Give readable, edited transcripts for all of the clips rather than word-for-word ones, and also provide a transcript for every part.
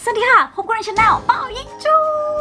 สวัสดีค่ะพบกันในช่องเป่ายิงจู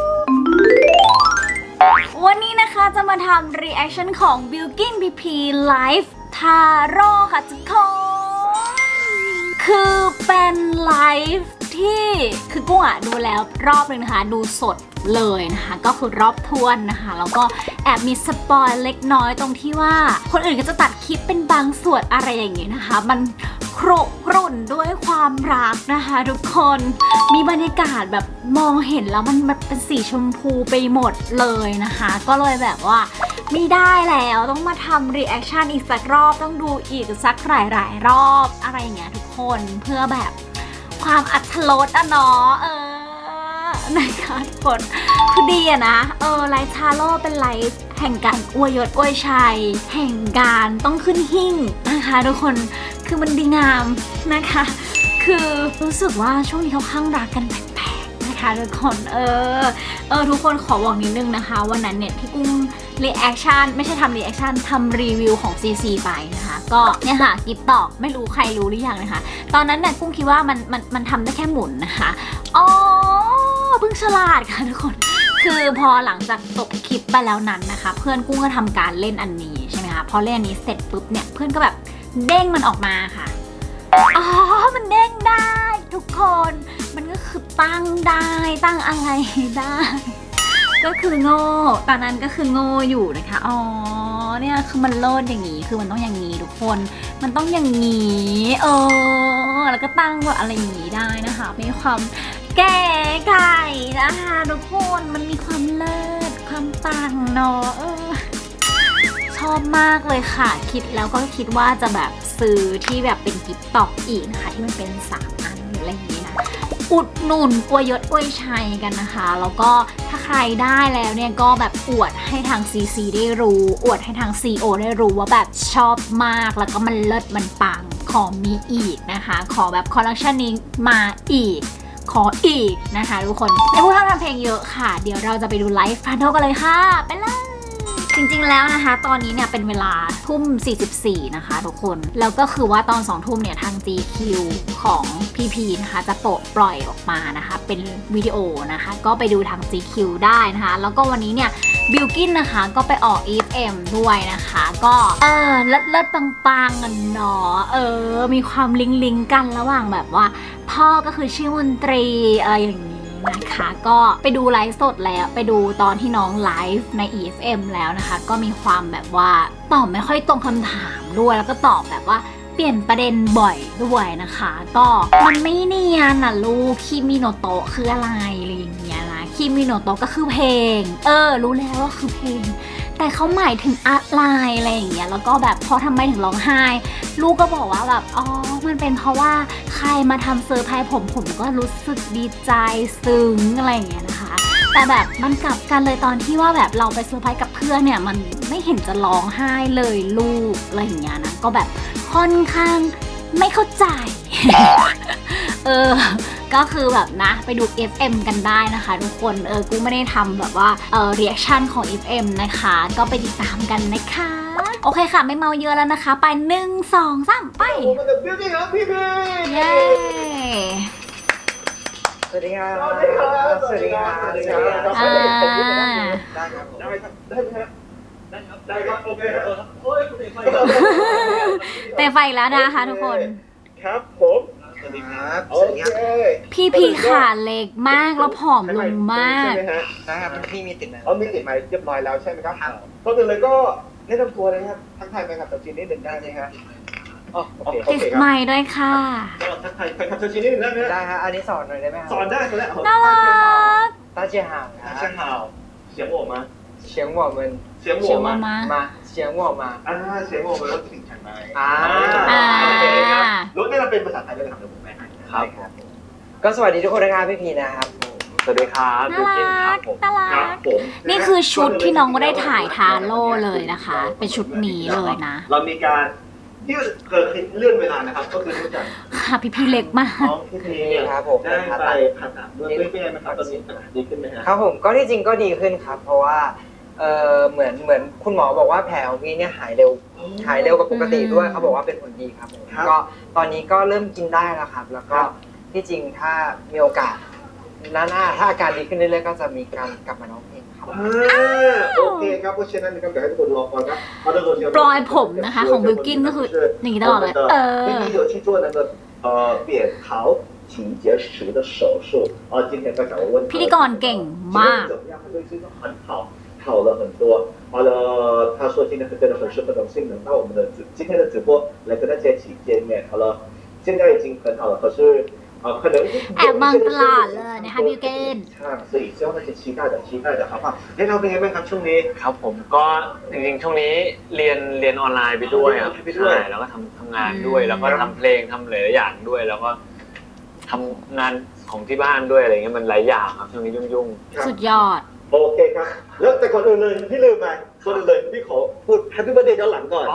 วันนี้นะคะจะมาทำ reaction ของ Bilkin PP Live Taro ค่ะทุกคนคือเป็นไลฟ์ที่คือกุ้งดูแล้วรอบนึงนะคะดูสดเลยนะคะก็คือรอบทวนนะคะแล้วก็แอบมีสปอยเล็กน้อยตรงที่ว่าคนอื่นก็จะตัดคลิปเป็นบางส่วนอะไรอย่างเงี้ยนะคะมันโครกรุ่นด้วยความรักนะคะทุกคนมีบรรยากาศแบบมองเห็นแล้วมันเป็นสีชมพูไปหมดเลยนะคะก็เลยแบบว่าไม่ได้แล้วต้องมาทำรีแอคชั่นอีกสักรอบต้องดูอีกสักหลายรอบอะไรอย่างเงี้ยทุกคนเพื่อแบบความอรรถรสเนาะนะคะทุกคนคือดีนะไลฟ์ทาโร่เป็นไลฟ์แห่งการอวยยศอวยชัยแห่งการต้องขึ้นหิ้งนะคะทุกคนคือมันดีงามนะคะคือรู้สึกว่าช่วงนี้เขาข้างรักกันแปลกๆนะคะทุกคนทุกคนขอบอกนิดนึงนะคะวันนั้นเนี่ยที่กุ้งรีแอคชั่นไม่ใช่ทำรีแอคชั่นทำรีวิวของ CC ไปนะคะก็เนี่ยค่ะกิฟต์ตอกไม่รู้ใครรู้หรือยังนะคะตอนนั้นเนี่ยกุ้งคิดว่ามันทำได้แค่หมุนนะคะเพิ่งฉลาดค่ะทุกคนคือพอหลังจากจบคลิปไปแล้วนั้นนะคะเพื่อนกุ้งก็ทำการเล่นอันนี้ใช่ไหมคะพอเล่นอันนี้เสร็จปุ๊บเนี่ยเพื่อนก็แบบเด้งมันออกมาค่ะมันเด้งได้ทุกคนมันก็คือตั้งได้ตั้งอะไรได้ก็คือโง่ตอนนั้นก็คือโง่อยู่นะคะเนี่ยคือมันโลดอย่างนี้คือมันต้องอย่างนี้ทุกคนมันต้องอย่างนี้แล้วก็ตั้งแบบอะไรอย่างนี้ได้นะคะมีความแก่ไก่นะคะทุกคนมันมีความเลิศความต่างเนาะชอบมากเลยค่ะคิดแล้วก็คิดว่าจะแบบซื้อที่แบบเป็นกิฟต์ตอกอีกนะคะที่มันเป็น3 อันหรืออะไรอย่างนี้นะอุดหนุนอวยยศอวยชัยกันนะคะแล้วก็ถ้าใครได้แล้วเนี่ยก็แบบอวดให้ทาง CC ได้รู้อวดให้ทาง CO ได้รู้ว่าแบบชอบมากแล้วก็มันเลิศมันปังขอมีอีกนะคะขอแบบคอลเลคชันนี้มาอีกขออีกนะคะทุกคนในผู้ทำเพลงเยอะค่ะเดี๋ยวเราจะไปดูไลฟ์ฟันเท่ากันเลยค่ะไปเลยจริงๆแล้วนะคะตอนนี้เนี่ยเป็นเวลาทุ่ม44นะคะทุกคนแล้วก็คือว่าตอน2 ทุ่มเนี่ยทาง GQ ของ PP นะคะจะปล่อยออกมานะคะเป็นวิดีโอนะคะก็ไปดูทาง GQ ได้นะคะแล้วก็วันนี้เนี่ยบิลกินนะคะก็ไปออก EFM ด้วยนะคะก็เลิศปังๆกันเนาะมีความลิงกันระหว่างแบบว่าพ่อก็คือชื่อมนตรีอย่างนี้นะคะก็ไปดูไลฟ์สดแล้วไปดูตอนที่น้องไลฟ์ใน EFM แล้วนะคะก็มีความแบบว่าตอบไม่ค่อยตรงคำถามด้วยแล้วก็ตอบแบบว่าเปลี่ยนประเด็นบ่อยด้วยนะคะก็มันไม่เนียนนะลูกคิมิโนโตะคืออะไรอะไรอย่างเงี้ยนะคิมิโนโตะก็คือเพลงรู้แล้วว่าคือเพลงแต่เขาหมายถึงอะไรอย่างเงี้ยแล้วก็แบบพอทำไมถึงร้องไห้ลูกก็บอกว่าแบบมันเป็นเพราะว่าใครมาทำเซอร์ไพรส์ผมก็รู้สึกดีใจซึ้งอะไรอย่างเงี้ยนะคะแต่แบบมันกลับกันเลยตอนที่ว่าแบบเราไปเซอร์ไพรส์กับเพื่อนเนี่ยมันไม่เห็นจะร้องไห้เลยลูกอะไรอย่างเงี้ยนะก็แบบค่อนข้างไม่เข้าใจ ก็คือแบบนะไปดู FM กันได้นะคะทุกคนกูไม่ได้ทำแบบว่าreaction ของ FM นะคะก็ไปติดตามกันนะคะโอเคค่ะไม่เมาเยอะแล้วนะคะไป1 2 3ไปมันจะบิ้วจริงครับพี่เย้สวัสดีครับสวัสดีครับได้ครับได้ครับได้ครับโอเคครับโอ้ยคุณเอกไฟแต่ไฟแล้วนะคะทุกคนครับผมสวัสดีครับโอเคพี่ขาเล็กมากแล้วผอมลงมากใช่ครับพี่มีติดไหมมีติดไหมเรียบร้อยแล้วใช่ไหมครับก่อนอื่นเลยก็แนะนำตัวเลยครับทักทายแฟนคลับตัวจริงนิดหนึ่งได้ไหมครับติดไมค์ด้วยค่ะทักทายแฟนคลับตัวจริงนิดหนึ่งได้ไหมได้ครับอันนี้สอนหน่อยได้ไหมสอนได้สอนได้น่ารัก大家好大家好选我吗选我们选我吗选我吗选我们รถถึงฉันไหมรถนี่เราเป็นภาษาไทยด้วยนะครับเดี๋ยวผมแปลให้ครับก็สวัสดีทุกคนนะครับพี่พีนะครับสวัสดีครับน่ารักนี่คือชุดที่น้องก็ได้ถ่ายทาโร่เลยนะคะเป็นชุดนี้เลยนะเรามีการที่เกิดเลื่อนเวลานะครับก็คือรู้จักค่ะพี่เล็กมากน้องพี่พีครับผมได้ไปผ่าตัดด้วยเป็นไงมันตอนนี้ดีขึ้นไหมครับผมก็ที่จริงก็ดีขึ้นครับเพราะว่าเหมือนคุณหมอบอกว่าแผลของพี่เนี่ยหายเร็วกว่าปกติด้วยเขาบอกว่าเป็นผลดีครับก็ตอนนี้ก็เริ่มกินได้แล้วครับแล้วก็ที่จริงถ้ามีโอกาสหน้าถ้าอาการดีขึ้นเรื่อยๆก็จะมีการกลับมาร้องเพลงครับโอเคครับเพราะฉะนั้นนะครับอยากให้ทุกคนรอฟังครับปลอยผมนะคะของบิลกินก็คืออย่างนี้ตลอดเลยพี่有去做那个扁桃体结石的手术今天在讲我问พิธีกรเก่งมาก怎么样对这个很好了很多好了他说今天真的很适合的性能到我们的今天的直播来跟大家一起见面好了现在已经很好了可是可能แอบมองตลอดเลยนะคะบิลกิน所以希望大家期待的好不好เราเป็นไงบ้างครับช่วงนี้ครับผมก็จริงๆช่วงนี้เรียนออนไลน์ไปด้วยครับใช่แล้วก็ทำงานด้วยแล้วก็ทำเพลงทำหลายอย่างด้วยแล้วก็ทำงานของที่บ้านด้วยอะไรเงี้ยมันหลายอย่างครับช่วงนี้ยุ่งๆสุดยอดโอเคครับแล้วแต่ก่อนอื่นเลยพี่ลืมไปก่อนอื่นเลยพี่ขอพูด Happy Birthday ย้อนหลังก่อน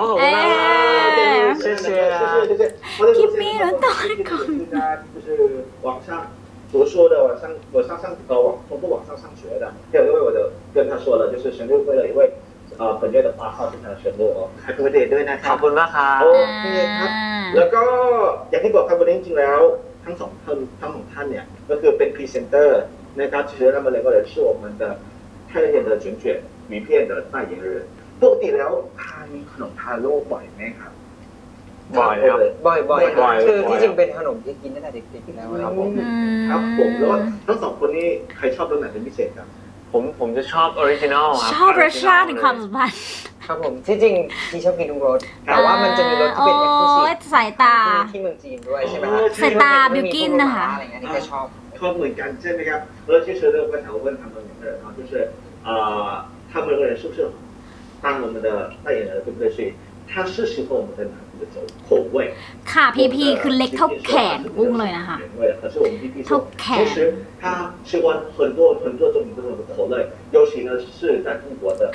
คลิปนี้แล้วต่อก่อน就是网上读书的我上从网上上学的有一位我就跟他说了就是生日为了一位本月的8号是他的生日Happy Birthday ด้วยนะครับขอบคุณมากครับโอเคครับแล้วก็อย่างที่บอกครับวันนี้จริงๆแล้วทั้งสองท่านเนี่ยก็คือเป็นพรีเซนเตอร์นะครับ其实他们两个人是我们的太阳眼的卷卷鱼片的代言人ปกติแล้วทานขนมทาโร่บ่อยไหมครับบ่อยครับบ่อยคือที่จริงเป็นขนมที่กินตั้งแต่เด็กๆแล้วครับผมครับผมแล้วทั้งสองคนนี้ใครชอบรสไหนเป็นพิเศษครับผมจะชอบออริจินอลครับชอบรสชาติในความสัมพันธ์ครับผมที่จริงที่ชอบกินทุกรสแต่ว่ามันจะมีรสที่เป็นเอ็กซ์คลูซีฟสายตาที่เมืองจีนด้วยใช่ไหมครับสายตาบิลกินนะคะอะไรเงี้ยที่ก็ชอบเหมือนกันใช่ไหมครับแล้ว其实呢我想问他们两个人就是他们两个人是不是当我们的代言人对不对所以他是适合我们的哪一种口味ค่ะพีพีคือเล็กเท่าแขนกุ้งเลยนะคะเท่าแขน其实他吃完很多种的口味尤其呢是在中国的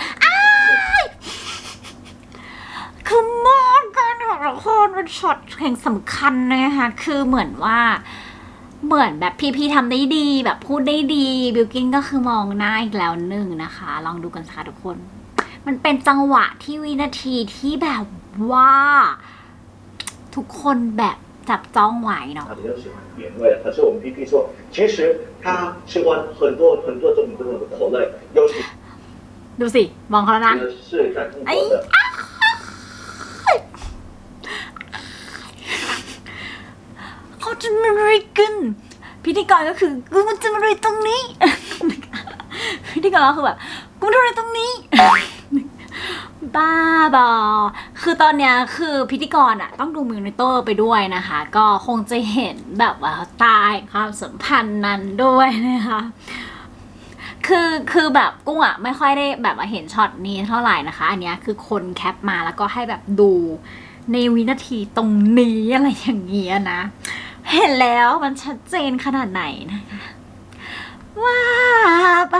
คือมองกันของละครเป็นช็อตแห่งสำคัญนะคะคือเหมือนแบบพีทำได้ดีแบบพูดได้ดีบิลกินก็คือมองหน้าอีกแล้วหนึ่งนะคะลองดูกันค่ะทุกคนมันเป็นจังหวะที่วินาทีที่แบบว่าทุกคนแบบจับจ้องไว้เนาะ可是我们 PP 说其实他吃完很多种的口味尤其ดูสิมองเขาแล้วนะเขาจะมาอะไรกันพิธีกรก็คือกูมันจะมาอะไรตรงนี้พิธีกรก็คือแบบกูมาอะไรตรงนี้บ้าบอคือตอนเนี้ยคือพิธีกรอ่ะต้องดูมิวนิเตอร์ไปด้วยนะคะก็คงจะเห็นแบบว่าตายความสัมพันธ์นั้นด้วยนะคะคือแบบกุ้งอ่ะไม่ค่อยได้แบบว่าเห็นช็อตนี้เท่าไหร่นะคะอันเนี้ยคือคนแคปมาแล้วก็ให้แบบดูในวินาทีตรงนี้อะไรอย่างเงี้ยนะเห็นแล้วมันชัดเจนขนาดไหนนะคะว้าไป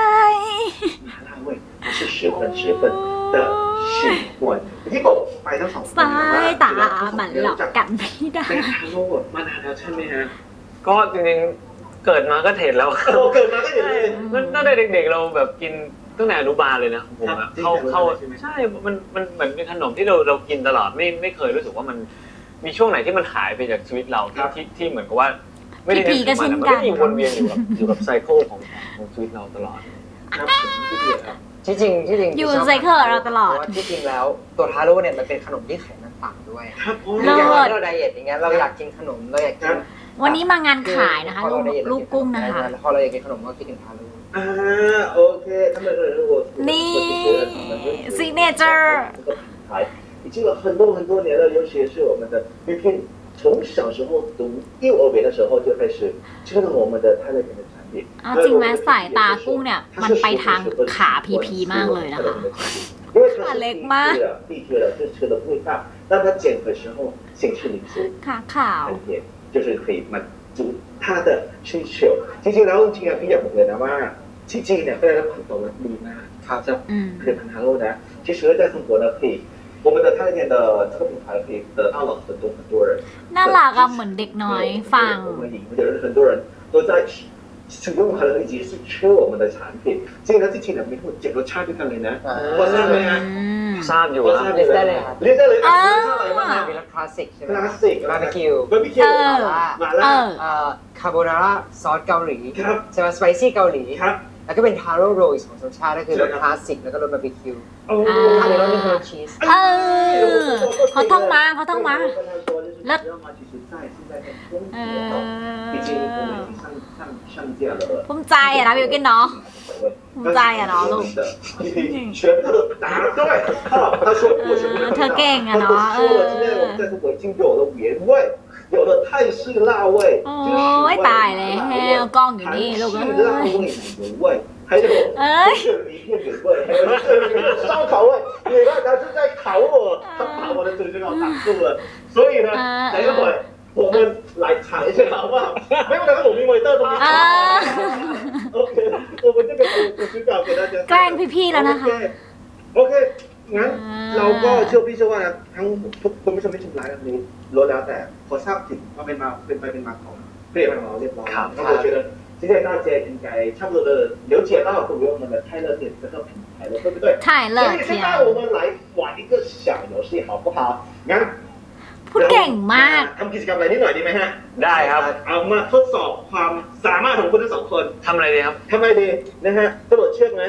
是十分的喜欢ที่บอกไปทั้งสองคนสายตามันหลอกกันไม่ได้เป็นทาโร่มานานแล้วใช่ไหมฮะก็จริงๆเกิดมาก็เห็นแล้วเกิดมาก็เห็นเลยตั้งแต่เด็กๆเราแบบกินตั้งแต่อนุบาลเลยนะผมอะเข้าใช่มันเหมือนเป็นขนมที่เรากินตลอดไม่เคยรู้สึกว่ามันมีช่วงไหนที่มันหายไปจากชีวิตเราที่เหมือนกับว่าไม่ได้นึกถึงมันก็ยังวนเวียนอยู่กับไซเคิลของชีวิตเราตลอดที่จริงอยู่ไซเคิลเราตลอดที่จริงแล้วตัวทาโร่เนี่ยมันเป็นขนมที่ไขมันต่ำด้วยอย่างเราไดเอทอย่างเงี้ยเราอยากกินขนมเราอยากกินวันนี้มางานขายนะคะลูกกุ้งนะคะพอเราอยากกินขนมก็คิดถึงทาโร่โอเคนี่ซิกเนเจอร์已经有很多年了尤其是我们的鱼片从小时候读幼儿园的时候就开始吃了我们的泰勒园的จริงไหมสายตากุ้งเนี่ยมันไปทางขาพีมากเลยนะคะขาเล็กมาก当他减的时候兴趣零食ขาขาว就是可以满足他的需求จริงๆแล้วจริงๆพี่อยากบอกเลยนะว่าจริงๆเนี่ยก็ได้รับผลตอบรับดีมากครับจะผลิตภัณฑ์ทาโร่นะ其实在中国呢可以我们的泰妍的这个品牌可以得到了很多人น่ารักอะเหมือนเด็กน้อยฟัง我们里面的人很多人都在使用它的以及是吃我们的产品这个呢ที่จริงเนี่ยมีทั้งหมด7รสชาติด้วยกันเลยนะว่าใช่ไหมฮะทราบอยู่ก็คทรัราบบอยู่ได้เลยครับเรียกได้เลยอ่ะชอบอะไรบ้างมีฮะรสคลาสสิกใช่ไหมคลาสสิกบาร์บีคิวบาร์บีคิวหม่าหล่าม่าล่าคาโบนาร่าซอสเกาหลีครับใช่ไหมสไปซี่เกาหลีครับแล้วก็เป็นทาโร่โรลของสัญชาติก็คือรสใช่ครับคลาสสิกแล้วก็รสบาร์บีคิวโอ้ทานในรสนี่คือรสชีสเขาท่องมาเลิศภูมิใจอะนะบิวกินเนาะภูมิใจอะเนาะลูก全部都答对，他说我全部都เธอเก่งอะเนาะ他说了，今天我们在这已经有了原味，有了泰式辣味， โอ้ยตายแล้วกล้องอยู่นี่ลูก韩เอ้式辣味ย原味，还有就是米片原味，还有烧烤味。你看他是在考我，他把我的嘴唇给我挡住了，所以呢，等一会儿我们来尝一下好不好？没有那个鲁明维特东西。OK，我们这个我去搞给大家。 แกล้งพี่ๆแล้วนะคะโอเค งั้นเราก็เชื่อพี่เชื่อว่าทั้งทุกคุณผู้ชมที่ชมไลฟ์แบบนี้ล้วนแล้วแต่ขอทราบถึงว่าเป็นมาเป็นไปเป็นมาของเพลงของเราเรียบร้อย那我觉得今天大家应该差不多的了解到关于我们的泰勒点这个品牌了，对不对？ ถ่ายเลิ所ศ以เที现ย在我们来玩一个小游戏，好不好？งั้นพูดเก่งมากทำกิจกรรมอะไรนิดหน่อยดีไหมฮะได้ครับเอามาทดสอบความสามารถของคุณทั้งสองคนทำอะไรดีครับทำไมดีนะฮะกระโดดเชือกไหม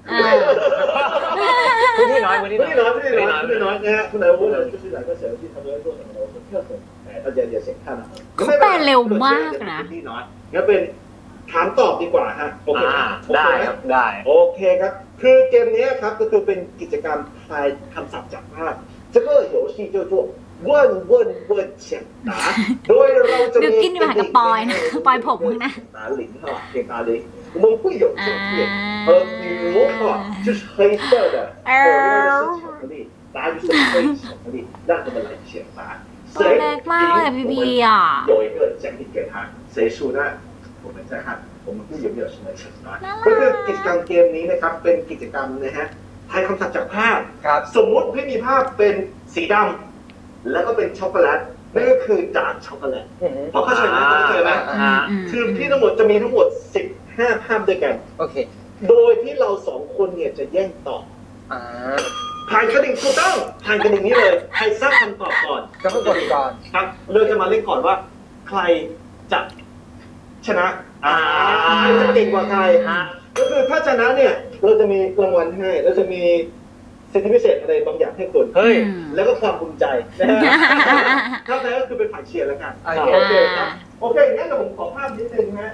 พื้นที่น้อยพื้นที่不น้อย能，不能，不能，你看，不能，我们就是两个小游戏，他们要做什么呢？我们跳绳，哎，大家也想看了。 เขาแปลเร็วมากนะพี่น้อยงั้นเป็นถามตอบดีกว่าฮะโอเคได้ครับได้โอเคครับ คือเกมนี้ครับก็คือเป็นกิจกรรมทายคำศัพท์จากภาพ这个游戏叫做问问问抢答โดยเราจะบิวกินมาหากับปอยนะปอยผมมึงนะ答零哈，点答零，我们会有正片，牛哈就是黑色的，左边的是巧克力，答案就是黑巧克力，让他们来抢答。 ตัวเล็กมากเลยพี่พีอ่ะ有一个奖品给他，谁输呢？我们再看我们有没有什么抢答。ก็คือกิจกรรมเกมนี้นะครับเป็นกิจกรรมนะฮะทายคำศัพท์จากภาพครับสมมุติให้มีภาพเป็นสีดำแล้วก็เป็นช็อกโกแลตนั่นก็คือดาร์กช็อกโกแลตพอเข้าใจไหมเข้าใจไหมคือที่ทั้งหมดจะมีทั้งหมด15ภาพด้วยกันโอเคโดยที่เราสองคนเนี่ยจะแย่งตอบอ่าผ่านกระดิ่งถูกต้องผ่านกระดิ่งนี้เลยใครทราบคำตอบก่อนก็ต้องกดก่อนครับเราจะมาเล่นก่อนว่า ใครจะชนะใครจะเก่งกว่าใครก็คือถ้าชนะเนี่ยเราจะมีรางวัลให้เราจะมีสิทธิพิเศษอะไรบางอย่างให้คุณเฮ้ยแล้วก็ความภูมิใจนะฮะถ้าแพ้ก็คือเป็นฝ่ายเชียร์แล้วกันโอเคโอเคครับโอเคงั้นเดี๋ยวผมขอภาพนิดนึงนะ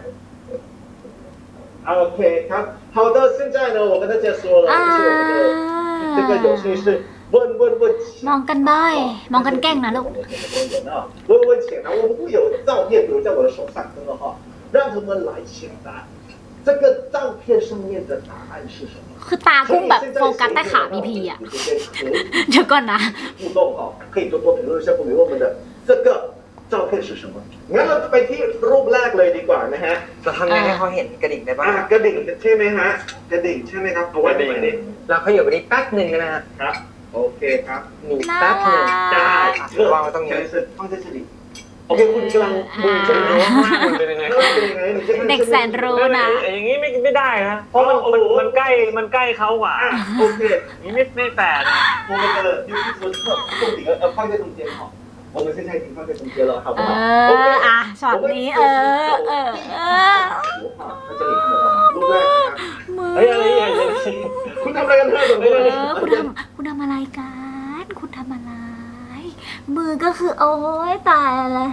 โอเคครับ好的现在呢我跟大家说了就是我们的这个游戏是问问问มองกันได้ มองกันแกล้งนะลูก问问抢答，我们会有照片，比如在我的手上真的哈，让他们来抢答。这个照片上面的答案是什么？ คือตาพุ่งแบบโฟกัสแต่ขาพีพีอ่ะ เดี๋ยวก่อนนะ互动哈，可以多多评论一下关于我们的这个照片是什么。งั้นเราไปที่รูปแรกเลยดีกว่านะฮะจะทำยังไงให้เขาเห็นกระดิ่งได้บ้างกระดิ่งใช่ไหมฮะกระดิ่งใช่ไหมครับเอาไว้ตรงไหนเราขยับไปนี้แป๊บหนึ่งนะฮะครับโอเคครับหนีแป๊บหนึ่งน่ารักได้วางไว้ตรงนี้放在这里โอเคคุณกำลังดูจะรู้มันเป็นยังไงเป็นยังไงเด็กแสนรู้นะอย่างนี้ไม่ได้นะเพราะมันใกล้เขากว่าโอเคนี่ไม่แฟร์นะ我们的游戏桌侧重点放在中间哈，我们现在已经放在中间了，好不好？ อ่ะช็อตนี้图画在这里看得到吗？录在มือเฮ้ยอะไรอย่างเงี้ยคุณทำอะไรกันเถอะคุณทำอะไรกัน คุณทำอะไร มือก็คือโอ้ยตายแล้ว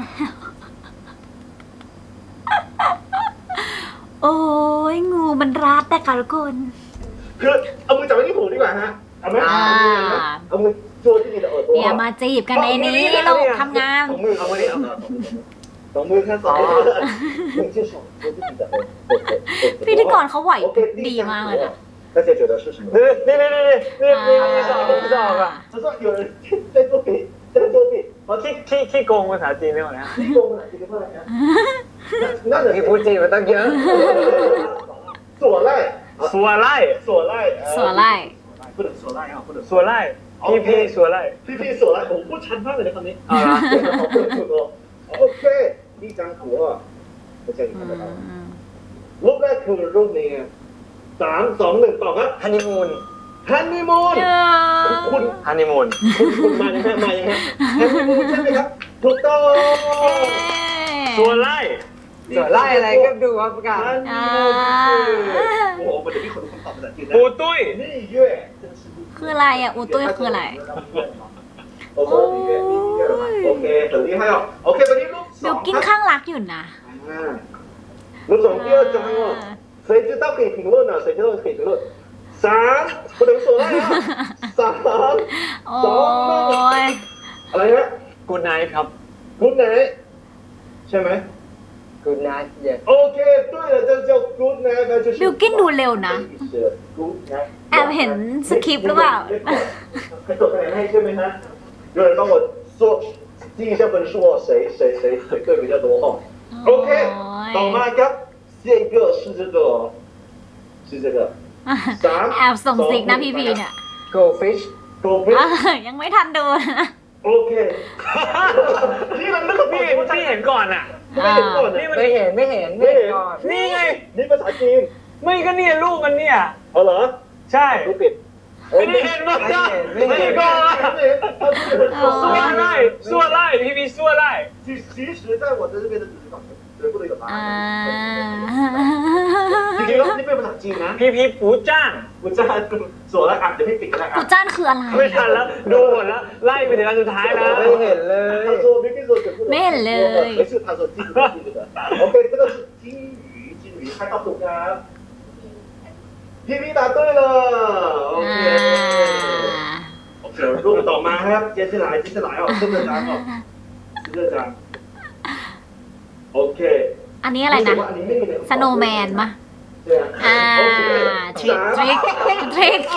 โอ้ยงูมันรัดแต่ค่ะทุกคนคือเอามือจับไว้ที่หูดีกว่าฮะเอาไหมเอามือตัวที่มีแต่ตัวอย่ามาจีบกันในนี้เราทำงานสองมือเอาไว้นี่สองมือแค่สองมือหนึ่งที่สองตัวที่มีแต่พิธีกรเขาไหวดีมากเลยนะ大家觉得是什么？ นี่สอบอ่ะ他说有人在作弊，在作弊。 ขี้โกงภาษาจีนเรียกว่าอะไรฮะ你给我们哪几个过来看？那พี่พูดจีนมาตั้งเยอะ左赖， สัวไล่左赖， สวนไล่不能左赖啊，不能สัวไล่พี่สัวไล่屁左赖，我不参判的那方面。 啊好不能说。OK，一张图啊，大家看得到。รูปแรกคือรูปนี้3 2 1ตอบครับฮันนีมูนฮฮันนีมูน คุณฮันนีมูนคุณมายังไงมายังไงฮันนีมูนใช่ไหมครับถูกต้องส่วนไล่ส่วนไล่อะไรก็ดูครับประกาศฮันนีมูนโอ้โหมันจะมีคนรู้คำตอบภาษาจีนนะปูตุ้ยนี่เย่คืออะไรอ่ะอูตุ้ยคืออะไรโอ้โหโอเคถึงนี้ให้หรอโอเคตอนนี้รูปสบิอวงกินครับข้างรักอยู่นะรูปสอง第二张哦谁知道可以评论呢谁知道可以评论三不能说了三โอ้ 2 ย 1อะไรฮะกูไนท์ครับ Good night ใช่ไหม Good night yes OK 对了这叫 Good night 那就是บิวกินดูเร็วนะ Good night แอบเห็นสคริปต์หรือเปล่าให้กดคะแนนให้ใช่ไหมฮะ有人帮我说记一下分数哦谁对比较多哦 OK ต่อมาครับ这个是这个是这个3 แอบส่งสิกนะพี่พีเนี่ย Go fish Go fish ยังไม่ทันดูนะโอเคนี่มันไม่ต้องพี่เห็นก่อนอ่ะไม่เห็นก่อนนี่มันไม่เห็นก่อนนี่ไงนี่ภาษาจีนไม่ก็เนี่ยลูกมันเนี่ยเอาเหรอใช่ดูปิดไม่ได้เห็นมั้งไม่ได้ก่อน ส่วนไล่ส่วนไล่พี่มีส่วนไล่其实在我这边的只是港对不能有答อ่า案จริงๆแล้วนี่เป็นภาษาจีนนะพี่ปูจ้างกูจะส่วนแล้วอ่ะเดี๋ยวพี่ปิดก็ได้กูอ่ะจ้านคืออะไรไม่ทันแล้วดูหมดแล้วไล่ไปถึงอันสุดท้ายนะไม่เห็นเลย他说没跟说全部没เลย没事他说记住的记住的 OK 这个是金鱼还到ถูกครับพี่答对了 OK รูปต่อมาครับ接下来哦跟着讲哦跟着讲 โอเคอันนี้อะไรนะ สโนว์แมนมะ อ่า ทริค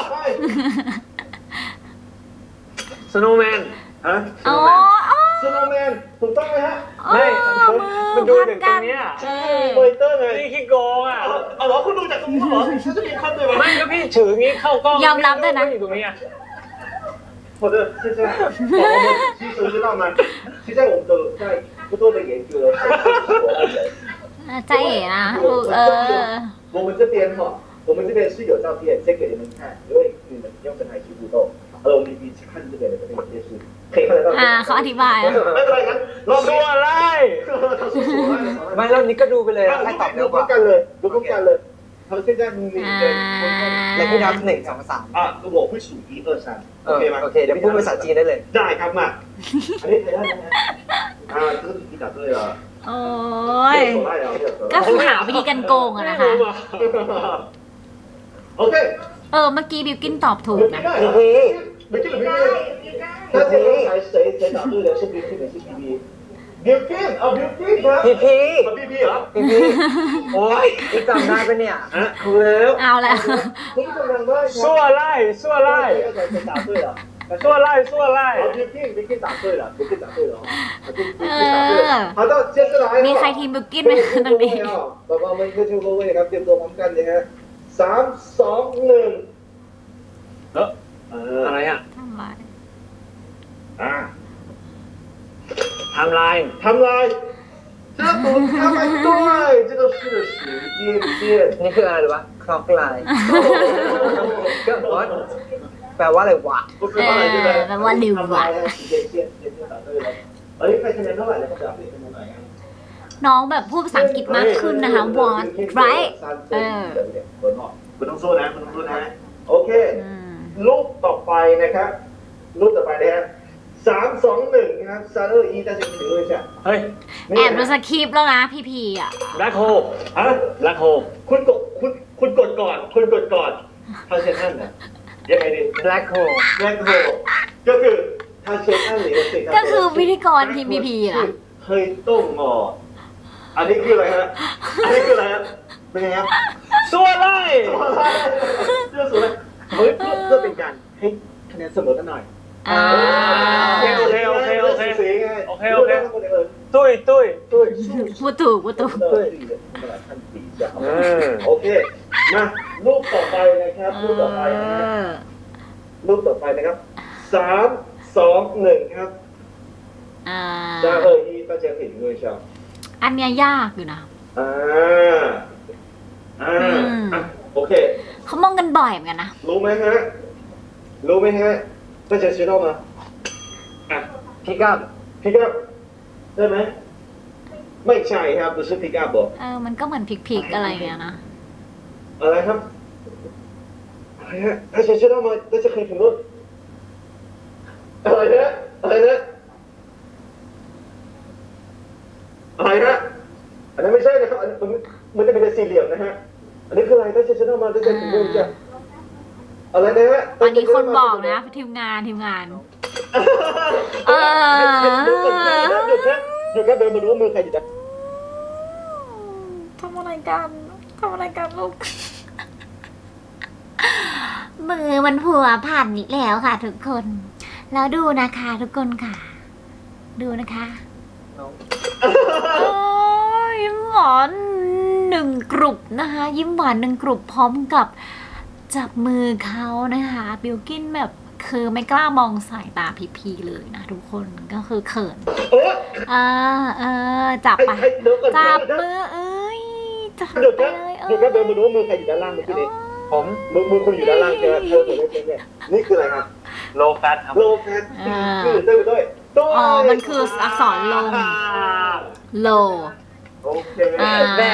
สโนว์แมนฮะอ๋อสโนว์แมนถูกต้องไหมฮะไม่มันดูถึงตรงเนี้ยเอโมอเตอร์ไงนี่ขี้โกงอ่ะเอาเหรอคุณดูจากตรงนี้เหรอฉันจะมีขั้นเลยไหมไม่ก็พี่ถืองี้เข้ากล้องยอมรับด้วยนะอยู่ตรงนี้我的现在我们其实知道吗？现在我们都在不断的研究了。 ใจเอ๋นะเออ我们这边哈，我们这边是有照片先给你们看，因为你们用跟他一起互动，我们一起看这边的这个电视，可以看得到。 อ่าเขาอธิบายอะไม่เป็นไรงั้นรอบส่นี้วนไล่他说错了， ไม่รอบนี้ก็ดูไปเลยให้ตอบเร็วกว่า干เลยดูพร้อมกันเลย他现在你แล้วพี่นับ1 2 3 啊，我会数1 2 3 OK 吗？ โอเคเดี๋ยวพูดภาษาจีนได้เลยได้ครับมาอันนี้ใครได้นะ这个题答对了。 โอ้ย ก็คือหาวิธีการโกงอะนะคะโอเคเออ เมื่อกี้บิวกินตอบถูกนะ没这个没那这刚才谁答对的是 B P 还是 B B？Bill Gates 啊，Bill Gates ครับพี่พี่ B P เหรอโอ้ยจำได้ปะเนี่ยอ่ะถูกแล้วเอาแล้วคุณผู้ชมทางบ้านส่วนไล่ส่วนไล่谁答对了？ ส่วนไล่ส่วนไล่好，Bill Gates 答对了，Bill Gates 答对了哦，Bill Gates 答对了。好的，接下来มีใครทีมบิวกินไหมคะตรงนี้宝宝们一个就各位ครับเตรียมตัวพร้อมกันเลยฮะ3 2 1 อะไรอ่ะทำไมอ่าไทม์ไลน์ทำลาย这不他们对这个是时间线นี่คืออะไรหรือวะ clock line ก็ what แปลว่าอะไรวะ不知道了对不对แปลว่าลืมว่ะ时间线答对了เอ้ยใครคะแนนเท่าไหร่แล้วก็จะอัปเดตให้ดูหน่อยครับน้องแบบพูดภาษาอังกฤษมากขึ้นนะคะ what right เออคุณต้องสู้นะคุณต้องสู้นะโอเคอืมรูปต่อไปนะครับรูปต่อไปนะฮะ3 2 1นะครับ3 2 1大家评论一下เฮ้ยแอบดูสคริปต์แล้วนะพี่พีอ่ะแบล็คโฮฮะแบล็คโฮคุณกดก่อน他先按的ยังไงดี black hole black hole ก็คือ他先按了一个这个ก็คือพิธีกรทีมพีพีล่ะเฮ้ยต้งงออันนี้คืออะไรฮะอันนี้คืออะไรฮะเป็นไงครับส่วนไล่เรื่องสวยเฮ้ยเพื่อเป็นการให้คะแนนเสมอกันหน่อยอ่าสีไงตุ้ยพูดถูกโอเคมารูปต่อไปนะครับรูปต่อไปนะฮะรูปต่อไปนะครับ3 2 1ครับอ่า 3 2 1大家可以评论一下อันเนี้ยยากอยู่นะโอเคเขามองกันบ่อยเหมือนกันนะรู้ไหมฮะรู้ไหมฮะ大家知道吗อ่ะพิกับ pick up ได้ไหมไม่ใช่ครับ不是 pick up บอกมันก็เหมือนพริกๆอะไรอย่างเงี้ยนะอะไรครับอะไรฮะ大家知道吗大家可以评论อะไรนะอะไรนะอะไรนะอันนั้นไม่ใช่นะครับอันนั้นมันจะเป็นสี่เหลี่ยมนะฮะอันนี้คืออะไร大家知道吗大家评论一下อะไรนะฮะอันนี้คนบอกนะทีมงานหยุดครับเดินมาดูว่ามือใครอยู่นะทำอะไรกันลูก มือมันผัวผ่านอีกแล้วค่ะทุกคน แล้วดูนะคะทุกคนค่ะ ดูนะคะยิ้มหวาน1 กลุ่มนะคะ ยิ้มหวาน1 กลุ่มพร้อมกับจับมือเขานะคะบิลกินแบบคือไม่กล้ามองสายตาพีเลยนะทุกคนก็คือเขินจับไปจับมือจับหยุดไปครับเลยหยุดครับเดินมาดูว่ามือใครอยู่ด้านล่างเมื่อกี้นี้ผมมือคุณอยู่ด้านล่างใช่ไหมเธอตัวเล็กๆเนี่ยนี่คืออะไรครับ low fat ครับ low fat คือด้วยอ๋อมันคืออักษรลง low โอเคแหม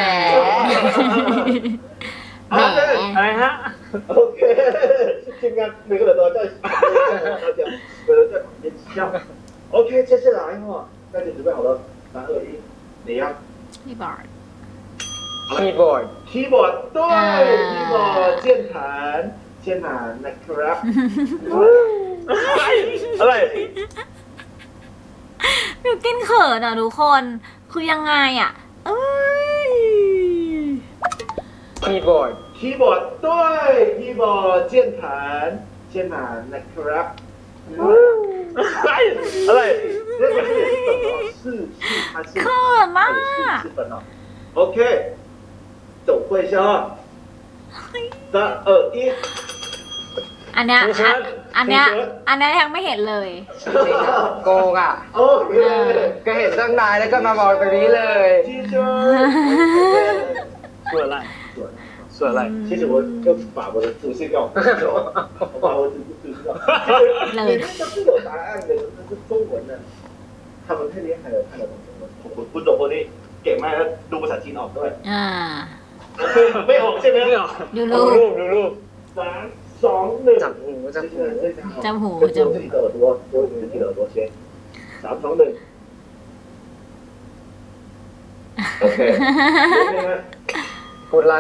แหมอะไรฮะโอเคทีมงาน每个人都要叫有人在旁边笑 OK 接下来哈大家准备好了3、2、1你要พี่บอร์ดคีย์บอร์ด keyboard 对 keyboard 键盘นะครับอะไรบิวกินเขินอ่ะทุกคนคือยังไงอ่ะเอ้ยคีย์บอร์ด keyboard 对 keyboard 键盘นะครับอะไร这个是日本哦，它是เขินมาก日本哦。OK，走会一下啊。3、2、1。 อันเนี้ยอันเนี้ยยังไม่เห็นเลยโกงอ่ะ OK。 ก็เห็นตั้งนานแล้วก็มามองตรงนี้เลย记住。 ส่วนอะไรส่วนอะไร其实我就把我的主线告诉你，我把我的主线告诉你。你这是有答案的，这是中文的。他们太厉害了，看得懂中文。คุณสองคนนี้เก่งมากแล้วดูภาษาจีนออกด้วย ไม่ออกใช่ไหมไม่ออกดูดูรูรูปปดูรูป 3、2、1。 จับหูจับหูจำหู就自己的耳朵，就自己的耳朵先。3、2、1。OK。 พูดรัก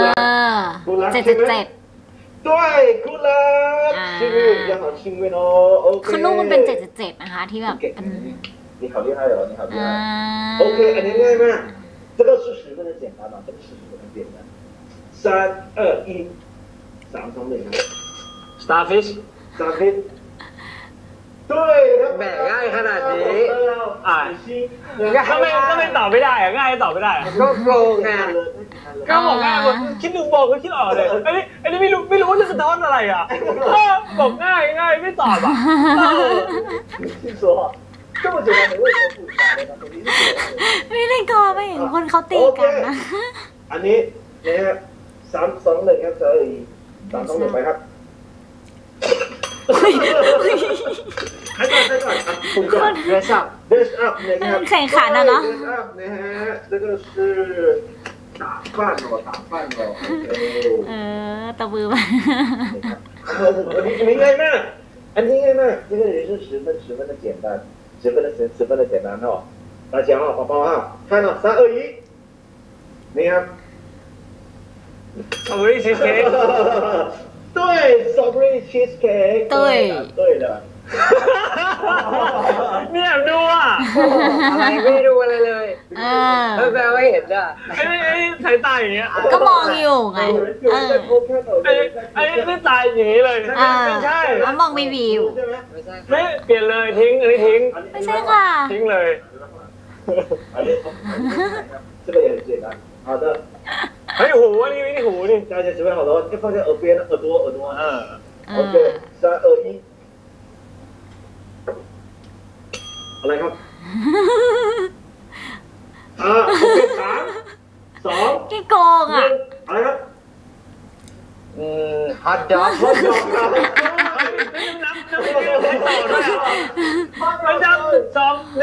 777 对，good luck。幸运，要好幸运哦。OK。 คือลูกมันเป็น777นะคะที่แบบเป็น你好厉害哦，你好厉害。OK，อันนี้ง่ายมาก这个是十分的简单嘛，这个是十分的简单。3、2、1。3、2、1。 starfish Starfish。对， แหมง่ายขนาดนี้ถ้าไม่ตอบไม่ได้อะง่ายตอบไม่ได้อะก็โกงไงก็บอกง่ายบอกคิดดูบอกก็คิดออกเลยอันนี้ไม่รู้ว่าจะสะท้อนอะไรอ่ะบอกง่ายไม่ตอบอ่ะ听说这么简单，你为什么不答呢？ ไม่ได้กอไม่เห็นคนเขาตีกันนะอันนี้นะฮะ3、2、1ครับ3、2、1ไปครับให้ก่อนคุณก่อน dress up dress up นะครับแข่งขันอะเนาะ dress up นะฮะ这个是打扮哦ตะมือมาอันนี้ง่ายมากอันนี้ง่ายมาก这个也是十分的简单十分的简单哦大家哦宝宝啊看了3、2、1นี่ครับ strawberry cheesecake 对 strawberry cheesecake 对的เนี่ยดูอ่ะอะไรไม่ดูอะไรเลยแปลว่าเห็นอ่ะไอ้สายตาอย่างเงี้ยก็มองอยู่ไงไอ้ไม่ตายอย่างนี้เลยไม่ใช่แล้วมองไม่วิวใช่ไหมไม่ใช่ไม่เปลี่ยนเลยทิ้งอันนี้ทิ้งไม่ใช่ค่ะทิ้งเลย这个也很简单好的เฮ้ยหูอันนี้ไม่ได้หูนี่大家准备好了就放在耳边耳朵OK 3、2、1อะไรครับโอเค3、2 กี่โกงอ่ะ 1อะไรครับ hot dog ฮอตดอกครับต่อด้วยมันจะ2 1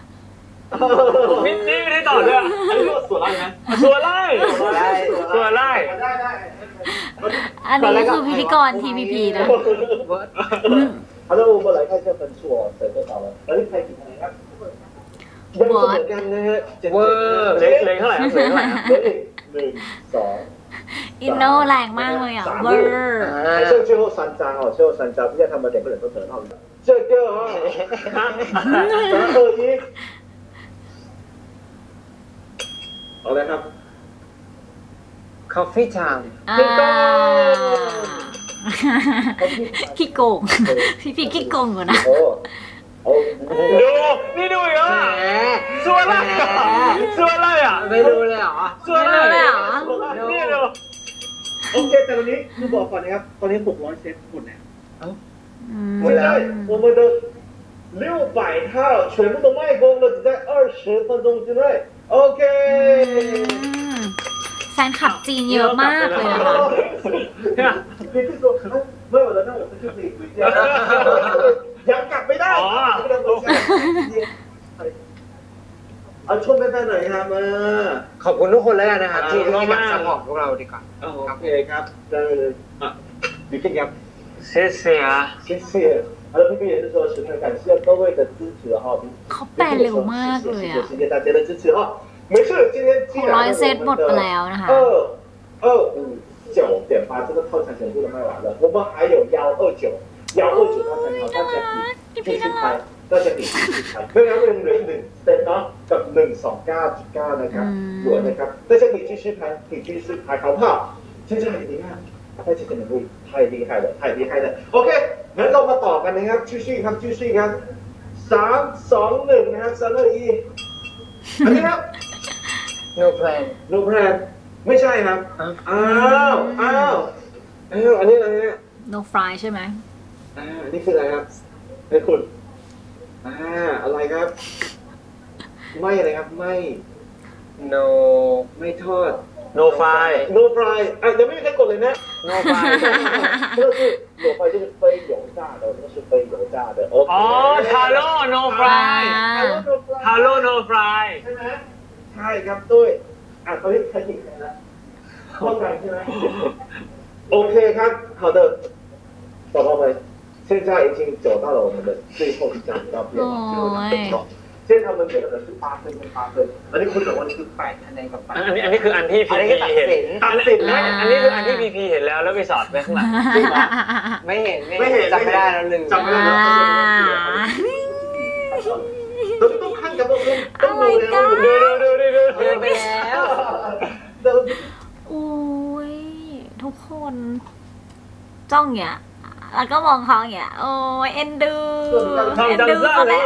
นี่ไม่ได้ต่อด้วยอันนี้เรียกว่าส่วนไล่ไหมส่วนไล่ส่วนไล่อันนี้คือพิธีกร TVP นะ好的，我们来看一下分数哦，谁多少了？来，开几分ครับยังเหมือนกันนะฮะเวอร์เล็กเท่าไหร่ครับเล็กเท่าไหร่ครับ 1 2 อินโนแรงมากเลยอ่ะเวอร์还剩最后3张哦，最后3张，现在他们2个人都得到了。这个啊，3、2、1，好嘞ครับ Coffee Time ขี้โกงพี่ขี้โกงกว่านะดูนี่ดูอีกแล้วส่วนไล่ส่วนไล่อ่ะไม่รู้เลยเหรอส่วนไล่อ่ะนี่ดูโอเคแต่ตอนนี้คือบอกก่อนนะครับตอนนี้600เซตหมดแล้วหมดแล้ว我们的600套全部都卖光了，只在20分钟之内。OK。 แฟนคลับจีนเยอะมากเลยนะคะ你是说没有了，那我们就可以回家。ยังกลับไม่ได้เอาชมแฟนๆหน่อยครับมาขอบคุณทุกคนแล้วกันนะครับที่อยากซัพพอร์ตพวกเราดีกว่าโอเคครับได้เลยดีขึ้นครับ谢谢谢谢好了，พี่也是说十分感谢各位的支持哈。 เขาแปลเร็วมากเลยอ่ะ谢谢大家的支持哈。没事，今天既然 100เซตหมดไปแล้วนะคะ 259.8这个套餐全部都卖完了，我们还有129套餐好，大家继续拍，大家继续拍。ไม่งั้นเป็นเหลือ1เซตเนาะกับ129.9นะครับเหลือนะครับ大家可以继续拍，可以继续拍，好不好？真是很厉害，大家真的太厉害了，太厉害了。OK，งั้นเรามาต่อกันนะครับ继续ครับ继续ครับ3 2 1นะครับ3 2 1อันนี้ครับ No plan No plan ไม่ใช่ครับอ้าวอันนี้อะไรเนี่ย No fry ใช่ไหมอันนี้คืออะไรครับให้คุณอะไรครับไม่อะไรครับไม่ No ไม่ทอด No fry No fry ยังไม่มีใครกดเลยนะ No fry 这个是有fry就是非油炸的这个是非油炸的อ๋อทาโร่ No fry ทาโร่ No fry ใช่ไหมใช่ครับด้วยเขาเรียกใครผิดนะเข้าใจใช่ไหมโอเคครับ好的宝宝们现在已经走到了我们的最后一张照片了最后2分钟现在他们给的是8分跟8分อันนี้คุณบอกว่านี่คือ8คะแนนกับ8 อันนี้คืออันที่พีพีเห็นตัดสินนะอันนี้คืออันที่พีพีเห็นแล้วไปสอดไว้ข้างหลังจริงเหรอไม่เห็นจำไม่ได้แล้วลืมจำไม่ได้แล้วต้องขั้นกับต้องดูไปแล้วอุ้ยทุกคนจ้องเนี่ยแล้วก็มองเขาอย่างโอ้ยเอ็นดูเขาแหละ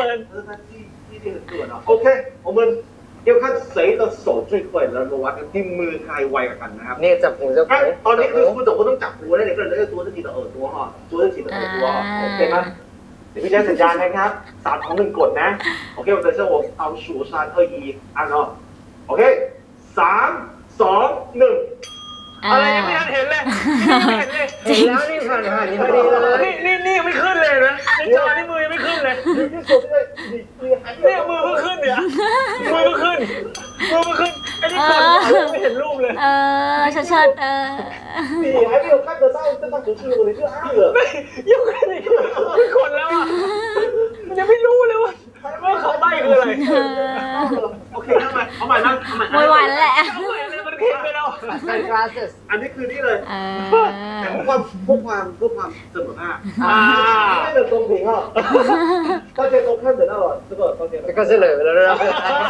OK我们要看谁的手最快แล้วมาวัดกันที่มือใครไวกว่ากันนะครับนี่จับหูตอนนี้คือคุณสองคนต้องจับหูแล้วเนี่ยก็เลยตัว自己的耳朵哈ตัว自己的耳朵โอเคไหมเดี๋ยวพี่แจ๊คสัญญาณนะครับ3 2 1กดนะโอเค我等下我倒数3 2 1按哦 OK 3 2 1 อะไรยังไม่ทันเห็นเลยเห็นแล้วนี่ผ่านนี่พอดีเลยนี่ยังไม่ขึ้นเลยนะในจอนี่มือยังไม่ขึ้นเลยเนี่ยมือเพิ่งขึ้นเนี่ยมือเพิ่งขึ้นไอ้นี่กดไม่เห็นรูปเลยชัด你还没有看得到这张图示我你就按了ยังไม่กดแล้วอ่ะมันยังไม่รู้เลยว่าเขาใบ้คืออะไรโอเคเอาใหม่นะไม่ไหวแล้วแหละมันเข็มไปแล้วอันนี้คือนี่เลยแต่เพื่อความเสมอภาคไม่เป็นตรงผิงอ่ะถ้าเจอตรงขั้นเดี๋ยวเราก็เฉลยไปแล้วนะ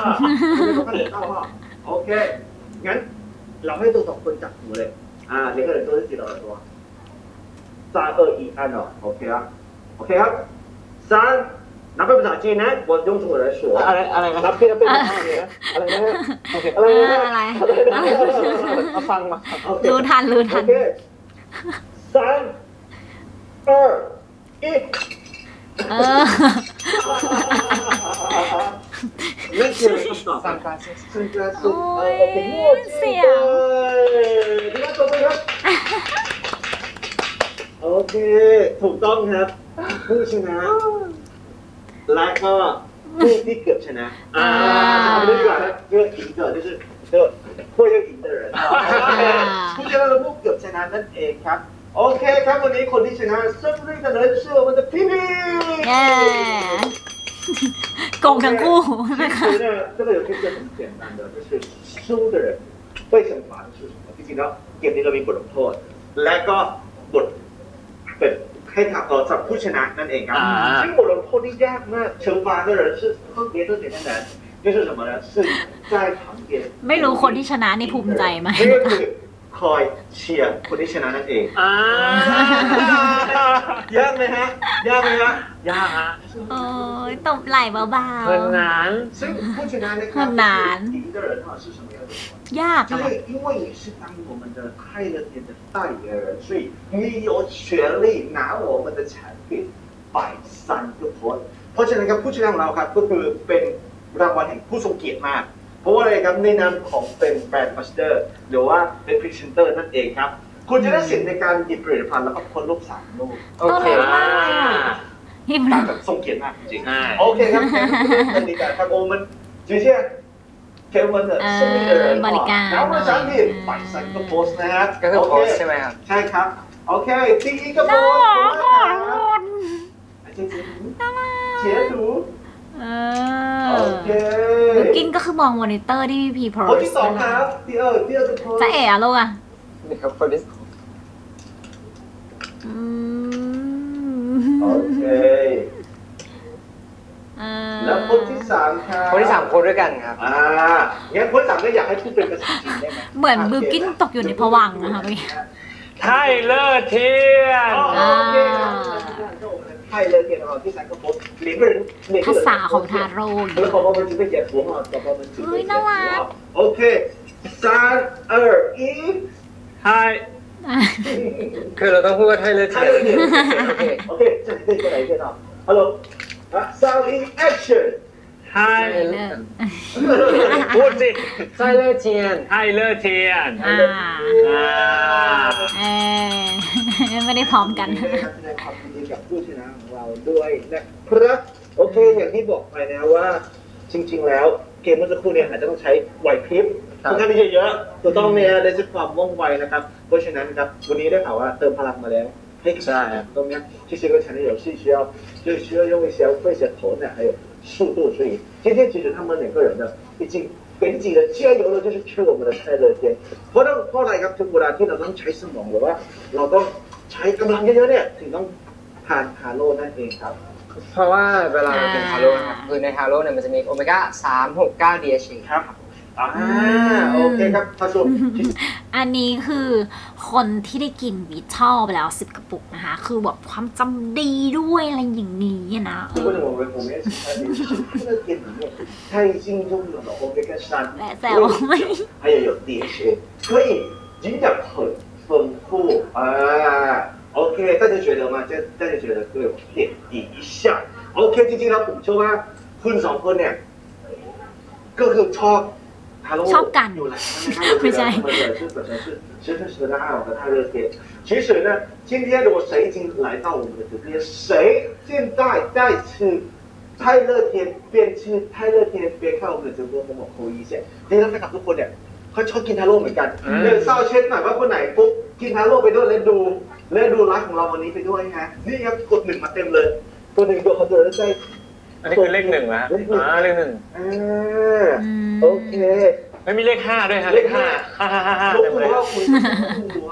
โอเคงั้นเราให้ตัว2คนจับหูเลยนี่ก็เลยตัวที่4เราตัว3 2 1按哦 OK 啊 OK ครับ3นับเป็นภาษาจีนนะ我用中文来说อะไรนับเป็นภาษาจีนนะอะไรนะโอเคอะไรเอาฟังมารู้ทันโอเค3 2 1นั่นคือคำตอบซันฟรานซิสโอ้ยเสียงดีมากจบเลยครับโอเคถูกต้องครับผู้ชนะและก็ผู้ที่เกือบชนะเอาไปดีกว่านะเรื่อง赢的就是会要赢的人ผู้ชนะและผู้เกือบชนะนั่นเองครับโอเคครับวันนี้คนที่ชนะ胜利的人是我们的皮皮เย้โกงทั้งคู่นะคะ其实呢这个游戏是很简单的就是输的人被惩罚的是什么จริงๆแล้วเกมนี้เรามีบทลงโทษและก็บทเป็นให้ทำสำหรับผู้ชนะนั่นเองครับซึ่งบทลงโทษที่ยากมาก惩罚的人是特别难就是什么呢是在旁边ไม่รู้คนที่ชนะนี่ภูมิใจไหมนี่ก็คือคอยเชียร์คนที่ชนะนั่นเองยากไหมฮะยากไหมฮะยากฮะโอ้ยตบไหล่เบาๆ很难ซึ่งผู้ชนะนะครับ很难赢的人哈是什么样的ยาก就是因为你是当我们的泰勒天的代言人所以你有权利拿我们的产品ไป3个 point เพราะฉะนั้นครับผู้ชนะของเราครับก็คือเป็นรางวัลแห่งผู้ทรงเกียรติมากเพราะว่าอะไรครับในนามของเป็นแบรนด์มาสเตอร์หรือว่าเป็นพรีเซนเตอร์นั่นเองครับคุณจะได้สิทธิ์ในการหยิบผลิตภัณฑ์แล้วก็พ่นรูป3รูปโอเคการแบบทรงเกียรติมากจริงๆโอเคครับเป็นดีการครับโอ้มัน直接给我们的胜利的人然后产品摆3个 post นะฮะก็คือโพสใช่ไหมครับใช่ครับโอเค第一个 post 截图โอเคกินก็คือมองมอนิเตอร์ที่พี่โพสคนที่2ครับ第二个 post จะเอ๋ลูกอ่ะนี่ครับคนที่โอเคแล้วคนที่3ครับคนที่3โพสด้วยกันครับงั้นคนที่3ก็อยากให้พูดเป็นภาษาจีนได้ไหมเหมือนบิลกิ้นตกอยู่ในภวังค์นะคะพี่ไทเลอร์เทียนโอเคไทเลอร์เทียนของที่3ก็โพสภาษาของทาโร่แล้วพอมันจะเป็นเหยียดหัวหอต่อพอมันจะเป็นน่ารักโอเค3 2 1 ไทคือเราต้องพูดว่าไทเลอร์เทียนโอเคจะได้ตัวไหนกันเนาะฮัลโหล3 2 action ไทพูดสิไทเลอร์เทียนไทเลอร์เทียนไม่ได้พร้อมกันแสดงความยินดีกับผู้ชนะของเราด้วยนะครับโอเคอย่างที่บอกไปนะว่าจริงๆแล้วเกมเมื่อสักครู่เนี่ยอาจจะต้องใช้ไหวพริบค่อนข้างที่จะเยอะถูกต้องไหมฮะได้ใช้ความว่องไวนะครับเพราะฉะนั้นครับวันนี้ได้ข่าวว่าเติมพลังมาแล้วให้กับตรงนี้这些个产品游戏需要用一些会些头脑还有速度所以今天其实他们2个人呢已经给自己的加油了就是去我们的泰勒天เพราะอะไรครับถึงเวลาที่เราต้องใช้สมองหรือว่าเราต้องใช้กำลังเยอะๆเนี่ยถึงต้องทานฮาโร่นั่นเองครับเพราะว่าเวลาเรากินฮาโร่นะครับคือในฮาโร่เนี่ยมันจะมีโอเมก้า3 6 9 DHA ครับโอเคครับผสมอันนี้คือคนที่ได้กินวิทอลไปแล้ว10 กระปุกนะคะคือแบบความจำดีด้วยอะไรอย่างนี้นะ太精中有了欧米伽3 แต่ว่าไม่还有 DHA 所以营养很丰富OK 大家觉得吗大家觉得对我点一下 OK จริงๆแล้วผมเชื่อว่าคุณ2คนเนี่ยก็คือชอบกันไม่ใช่是真实的爱我和泰勒天其实呢今天如果谁已经来到我们的直播间谁现在再次泰勒天边吃泰勒天边看我们的直播ผมบอกคุย一下นี่แล้วนะครับทุกคนเนี่ยเขาชอบกินทาโร่เหมือนกันเนี่ยเศร้าเช็คหน่อยว่าคนไหนปุ๊บกินทาโร่ไปด้วยแล้วดูไลฟ์ของเราวันนี้ไปด้วยฮะนี่ครับกด1มาเต็มเลยตัว1ตัวเขาจะได้อันนี้คือเลข1นะเลข 1โอเคไม่มีเลข5ด้วยฮะเลข5 ลบตัวคุณตัว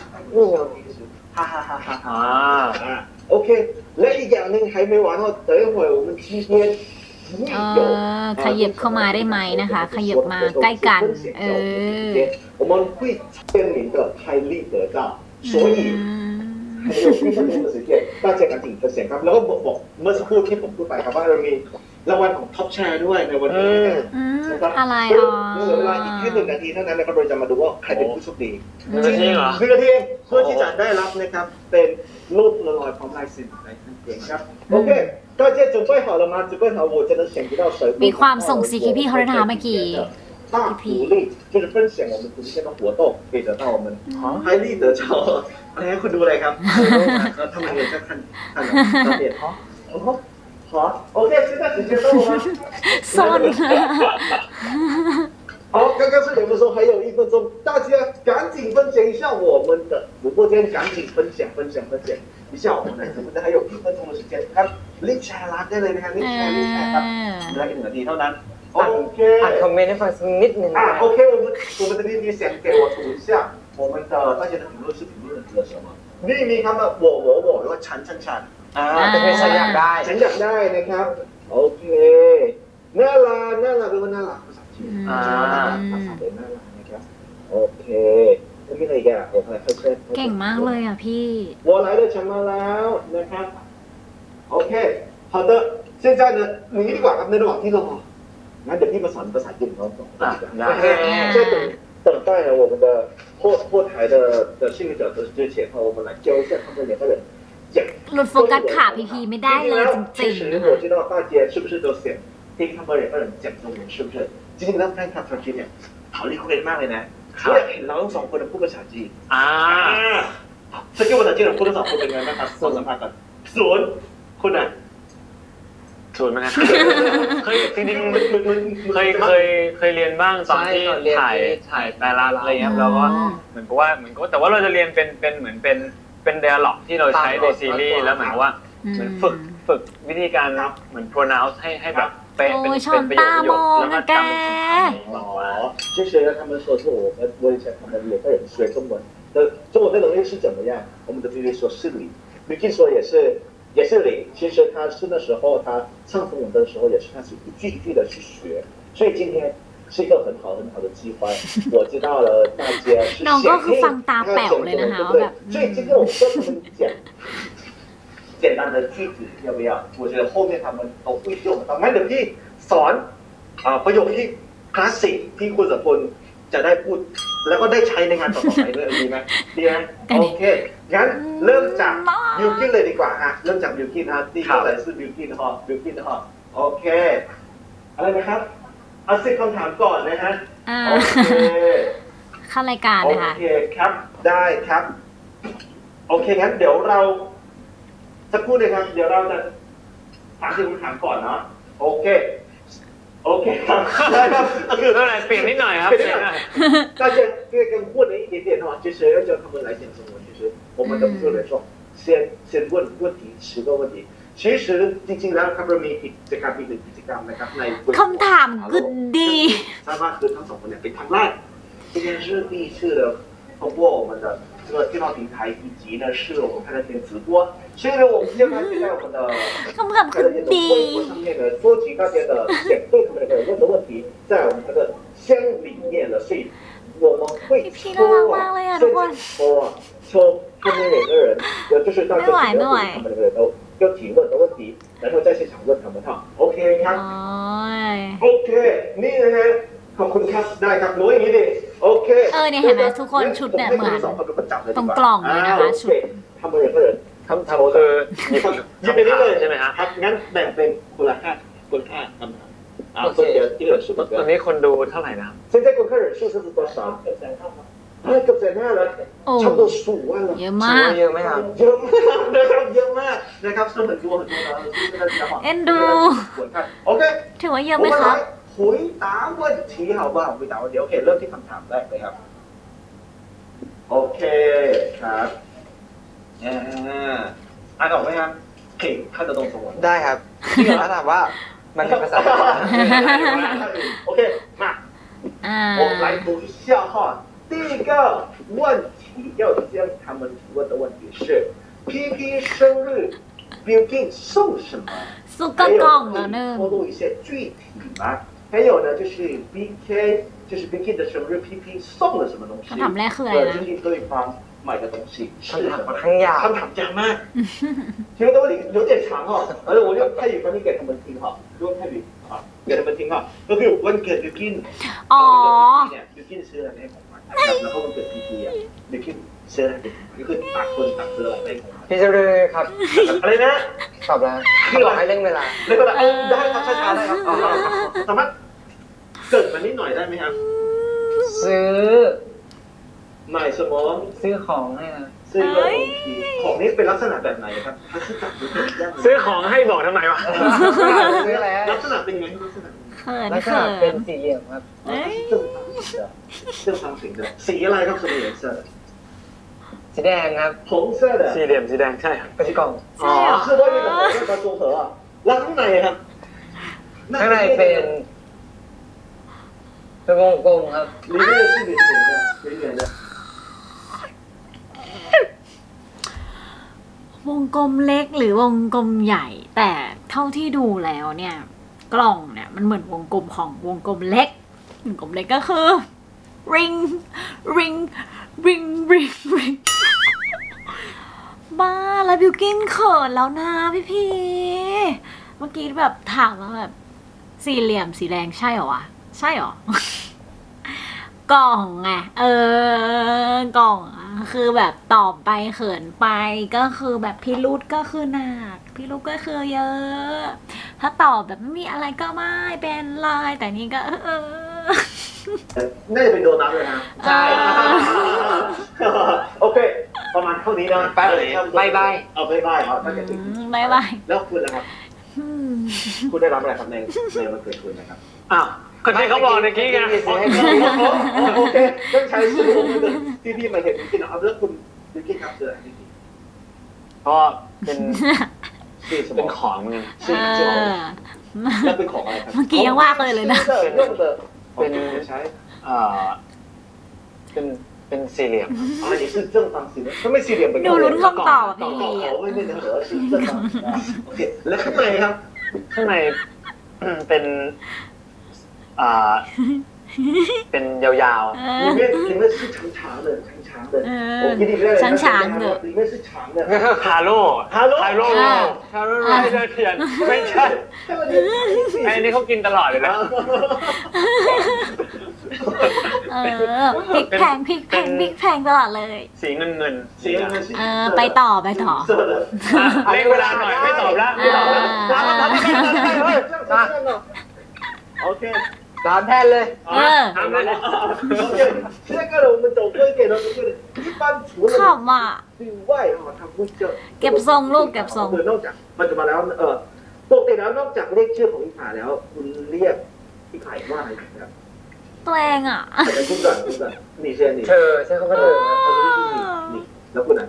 โอเคและอีกอย่างหนึ่ง还没完哦等一会我们今天ขยับเข้ามาได้ไหมนะคะขยับมาใกล้กัน我们会签名的泰利得到所以还有1分钟的时间大家赶紧分享ครับแล้วก็บอกเมื่อสักครู่ที่ผมพูดไปครับว่าเรามีรางวัลของท็อปแชร์ด้วยในวันนี้นะครับอะไรเหลือเวลาอีกแค่1 นาทีเท่านั้นนะครับเราจะมาดูว่าใครเป็นผู้โชคดี 1 นาทีเหรอ 1 นาทีเพื่อที่จะได้รับนะครับเป็นรูปละลอยพร้อมลายเซ็นในนั่นเองครับโอเค大家准备好了吗准备好我真的想不到谁มีความส่งสีที่พี่เขาได้ทำเมื่อกี้大福利就是分享我们今天的活动可以得到我们还立得着อะไรให้คุณดูอะไรครับทำไมจะ看点好好 OK 现在时间到了吗ซน好，刚刚是你们说还有1分钟，大家赶紧分享一下我们的直播间，赶紧分享一下我们的直播间，还有1分钟的时间，ครับรีบแชร์ร้านได้เลยนะครับรีบแชร์ครับเหลืออีก1 นาทีเท่านั้นOK อ่านคอมเมนต์ให้ฟังสักนิดนึง OK 我们这边你先给我读一下我们的大家的评论是评论了什么มีคำว่า我หรือว่าฉันเป็นฉันอยากได้นะครับโอเคน่ารักเป็นว่าน่ารักภาษาจีนภาษาเป็นน่ารักนะครับโอเคแล้วมีอะไรอีกอ่ะโอเคเก่งมากเลยอ่ะพี่我来了ฉันมาแล้วนะครับโอเค好的现在呢你ดีกว่าครับในระหว่างที่รองั้นเดี๋ยวพี่มาสอนภาษาจีนเขาต่อใช่等待呢我们的后台的幸运者之前我们来教一下他们2个人หลุดโฟกัสขาพีพีไม่ได้เลยจริงๆนะคะ我知道大家是不是都想听他们2个人讲中文是不是จริงๆแล้วแฟนคลับชาวจีนเนี่ยเขาเรียกเขาเป็นมากเลยนะเขาอยากเห็นเราทั้ง2คนพูดภาษาจีนสกิลภาษาจีนของคุณทั้ง2คนเป็นไงบ้างครับส่วนสัมภาษณ์กัน0คุณอ่ะ 0เหมือนกันเคยจริงๆเคยเรียนบ้างตอนที่ถ่ายแต่ละอะไรเงี้ยเราก็เหมือนกับว่าแต่ว่าเราจะเรียนเป็นเหมือนเป็นไดอะล็อกที่เราใช้ในซีรีส์แล้วเหมือนว่าเหมือนฝึกวิธีการเหมือน pronounce ให้แบบเป๊ะเป็นประโยคแล้วก็จำ其实呢他们说是我们问一下他们2个人学中文的中文的能力是怎么样我们的 PPT 说是0 Vicky 说也是0其实他是那时候他唱中文的时候也是开始一句一句的去学所以今天是一个很好的机会我知道了大家是น้องก็คือฟังตาแป๋วเลยนะคะว่าแบบ所以今天我们跟他们讲简单的句子要不要我觉得后面他们都会用到งั้นเดี๋ยวพี่สอนประโยคที่คลาสสิกที่คุณสมพลจะได้พูดแล้วก็ได้ใช้ในงานต่อไปด้วยดีไหมดีไหมโอเคงั้นเริ่มจากบิวกิ้นเลยดีกว่าฮะเริ่มจากบิวกิ้นฮะที่ก็เลยคือบิวกิ้นฮะโอเคอะไรนะครับเอา10 คำถามก่อนนะฮะโอเคเข้ารายการนะคะโอเคครับได้ครับโอเคงั้นเดี๋ยวเราสักครู่เลยครับเดี๋ยวเราจะถาม10 คำถามก่อนเนาะโอเคครับได้ครับคือเท่าไหร่เปลี่ยนนิดหน่อยครับ大家跟混了一点点的话其实要叫他们来讲中文其实我们的不是说先问问题10 个问题其实จริงๆแล้วครับเรามีกิจกรรมอีก1 กิจกรรมนะครับในคำถามกุดดีทราบว่าคือทั้ง2คนเนี่ยเป็นครั้งแรก今天是第1次的通过我们的这个电话平台以及呢是我们开了天直播所以呢我们现在就在我们的คำถามกุดดี上面呢收集大家的对他们2个人问的问题在我们这个箱里面了所以我们会抽他们2个人就是大家他们2个人都要提问的问题然后在现场问他们哈 OK ครับ OK นี่นะฮะขอบคุณครับได้ครับรู้อย่างนี้ดิโอเคเนี่ยเห็นไหมทุกคนชุดเนี่ยเหมือนตรงกล่องเลยนะคะชุดทำ2 个人ทำคือหยิบไปนี่เลยใช่ไหมฮะครับงั้นแบ่งเป็นคนละ5คำถามคนเดียวที่เหลือสุดตอนนี้คนดูเท่าไหร่นะ现在观看人数是多少เกือบ1,500,000แล้ว差不多15 万了เยอะมากเยอะไหมครับเยอะมากนะครับเยอะมากนะครับ是很多เอ็นดู OK ถือว่าเยอะไหมครับ回答问题好不好回答问题โอเคเริ่มที่คำถามแรกเลยครับโอเคครับอ่านออกไหมครับเก่ง看得懂中文ได้ครับถ้าถามว่ามันเป็นภาษาโอเคมา我们来读一下哈第1个问题要将他们提问的问题是 PP 生日 Bilkin 送什么送个กล่องแล้วนึง透露一些具体吗还有呢就是 BK 就是 Bilkin 的生日 PP 送了什么东西คำถามแรกคืออะไรนะ就是对方买的东西是什么คำถามยากมาก其实都有点长哈而且我用泰语翻译给他们听哈用泰语给他们听哈ก็คือวันเกิด Bilkin อ๋อ Bilkin ซื้ออะไรให้ของขวัญแล้วก็วันเกิด PP อ่ะ Bilkin ซื้ออะไรก็คือต่างคนต่างซื้ออะไรให้ของขวัญพี่จะเรียกครับอะไรนะตอบแล้วให้เร่งเวลาได้ครับช้าๆได้ครับสามารถเกิดมานิดหน่อยได้ไหมครับซื้อ买什么ซื้อของให้นะ是一个东西ของนี้เป็นลักษณะแบบไหนครับ它是长得怎么样ซื้อของให้บอกทำไมวะซื้ออะไรลักษณะเป็นไงลักษณะเขินลักษเขิณะเป็นนสี่เหลี่ยมครับเอ้ย正方形的สีอะไรครับ什么颜色的สีแดงครับ红色的สี่เหลี่ยมสีแดงใช่ครับเป็นกล่องใช่เหรอ是多一个红色的组合啊แล้วข้างในครับข้างในเป็นวงกลมครับ里面是圆圆的圆圆的วงกลมเล็กหรือวงกลมใหญ่ แต่เท่าที่ดูแล้วเนี่ย กล่องเนี่ยมันเหมือนวงกลมของวงกลมเล็กวงกลมเล็กก็คือ ring ring ring ring ring บ้าแล้วบิวกินเขินแล้วนะพี่เมื่อกี้แบบถามว่าแบบสี่เหลี่ยมสีแดงใช่เหรอวะใช่เหรอ กล่องไงกล่องอะคือแบบตอบไปเขินไปก็คือแบบพิรุธก็คือหนักพิรุธก็คือเยอะ ถ้าตอบแบบไม่มีอะไรก็ไม่เป็นไรแต่นี่ก็น่าจะเป็นโดนัทเลยนะใช่โอเคประมาณเท่านี้นะไปบายบายเอาบายบายเอาถ้าเกิดถึงบายบายแล้วคุณล่ะครับ คุณได้รับอะไรครับในวันเกิดคุณนะครับอ้าวคนที่เขาบอกเมื่อกี้ไงโอเคต้องใช้ชื่อที่พี่มาเห็นจริงๆเอาแล้วคุณบิวกิ้นครับเจออะไรที่เพราะเป็นชื่อสมเป็นองของเหมือนกันชื่อสมองแล้วเป็นของอะไรครับเมื่อกี้ยังว่าเลยนะเป็นใช้เป็นสี่เหลี่ยมอ๋อนี่คือ正方形ถ้าไม่สี่เหลี่ยมเป็นดูลุ้นคำตอบอะพี่ต่อเขาไม่เป็นเหรอชื่อ正方形โอเคแล้วข้างในครับข้างในเป็นเป็นยาว里面是长长的我给你长长的里面是长的ๆฮาโลฮาโลฮาโลไรเดอร์เทียนไม่ใช่ไอ้นี่เขากินตลอดเลยนะพริกแพงพริกแพงพริกแพงตลอดเลยสีเงินสีเงินไปต่อไปต่อเล่นเวลาหน่อยไม่ตอบแล้วไม่ตอบแล้วโอเค 3 แทนเลยทำเลย OK现在看了我们走推给了一般除了ขำอ่ะ之外他会叫เก็บทรงลูกเก็บทรงนอกจากปัจจุบันแล้วปกติแล้วนอกจากเรียกชื่อของพี่ผาแล้วคุณเรียกพี่ไผ่ว่าอะไรครับตัวเองอ่ะแต่คุณก่อนนี่เช่นนี่เธอใช่เขาก็เธอนี่แล้วคุณอ่ะ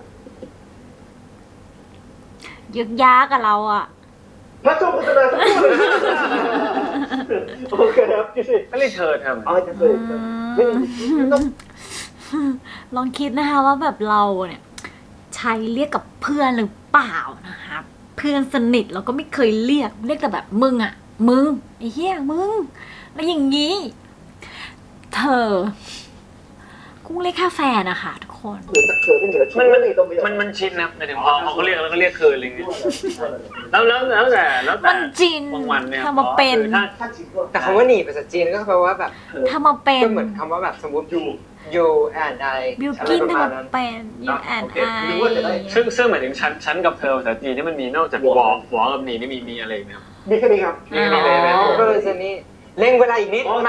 ยึกยากับเราอ่ะพระเจ้าพัฒนาทั้งคู่เลยโอเคครับที่สิก็เรียกเธอทำอ๋อจะเคยไม่ต้องลองคิดนะคะว่าแบบเราเนี่ยใช้เรียกกับเพื่อนหรือเปล่านะคะเพื่อนสนิทเราก็ไม่เคยเรียกแต่แบบมึงอ่ะมึงไอ้เหี้ยมึงแล้วอย่างงี้ เธอกุ้งเรียกแค่แฟนนะคะทุกคนมันชินนะหมายถึงพอเขาเรียกแล้วก็เรียกคืนอะไรเงี้ยแล้วแต่มันจินบางวันเนี่ยทำมาเป็นแต่คำว่าหนีภาษาจีนก็แปลว่าแบบทำมาเป็นก็เหมือนคำว่าแบบสมมติ you and I บิวกินทำมาเป็น you and I ซึ่งหมายถึงฉันกับเธอภาษาจีนนี่มันมีนอกจากวอกับหนีนี่มีอะไรอีกไหมครับมีแค่นี้ครับก็เลยจะนี่เร่งเวลาอีกนิดมา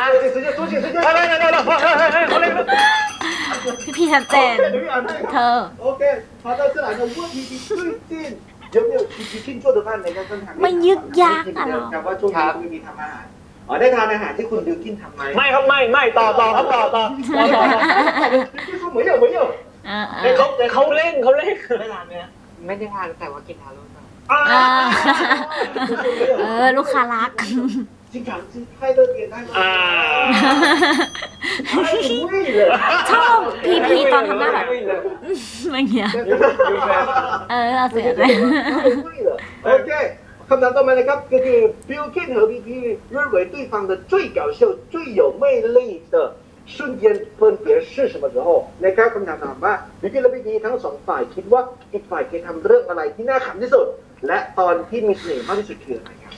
พี่ชัดเจนเธอ OK好的这两个问题你最近有没有去做的饭ในการต้นทางไม่ยึกยักอะเราครับว่าช่วงนี้คุณมีทำอาหารอ๋อได้ทานอาหารที่คุณบิวกินทำไหมไม่ครับไม่ต่อครับต่อที่เขาเหมือนเหมือนเขาเล่นได้ทานไหมไม่ได้ทานแต่ว่ากินทานรู้ป่ะลูกค้ารัก经常是开的点太慢太贵了ชอบพีตอนทำหน้าแบบอะไรเงี้ยเอาเสียเลยโอเคคำถามต่อมานะครับก็คือ Bill Gates 和 BP 认为对方的最搞笑最有魅力的瞬间分别是什么时候นะครับคำถามถามว่า Bill Gates และ BP ทั้งสองฝ่ายคิดว่าอีกฝ่ายเคยทำเรื่องอะไรที่น่าขำที่สุดและตอนที่มีเสน่ห์มากที่สุดคืออะไรครับ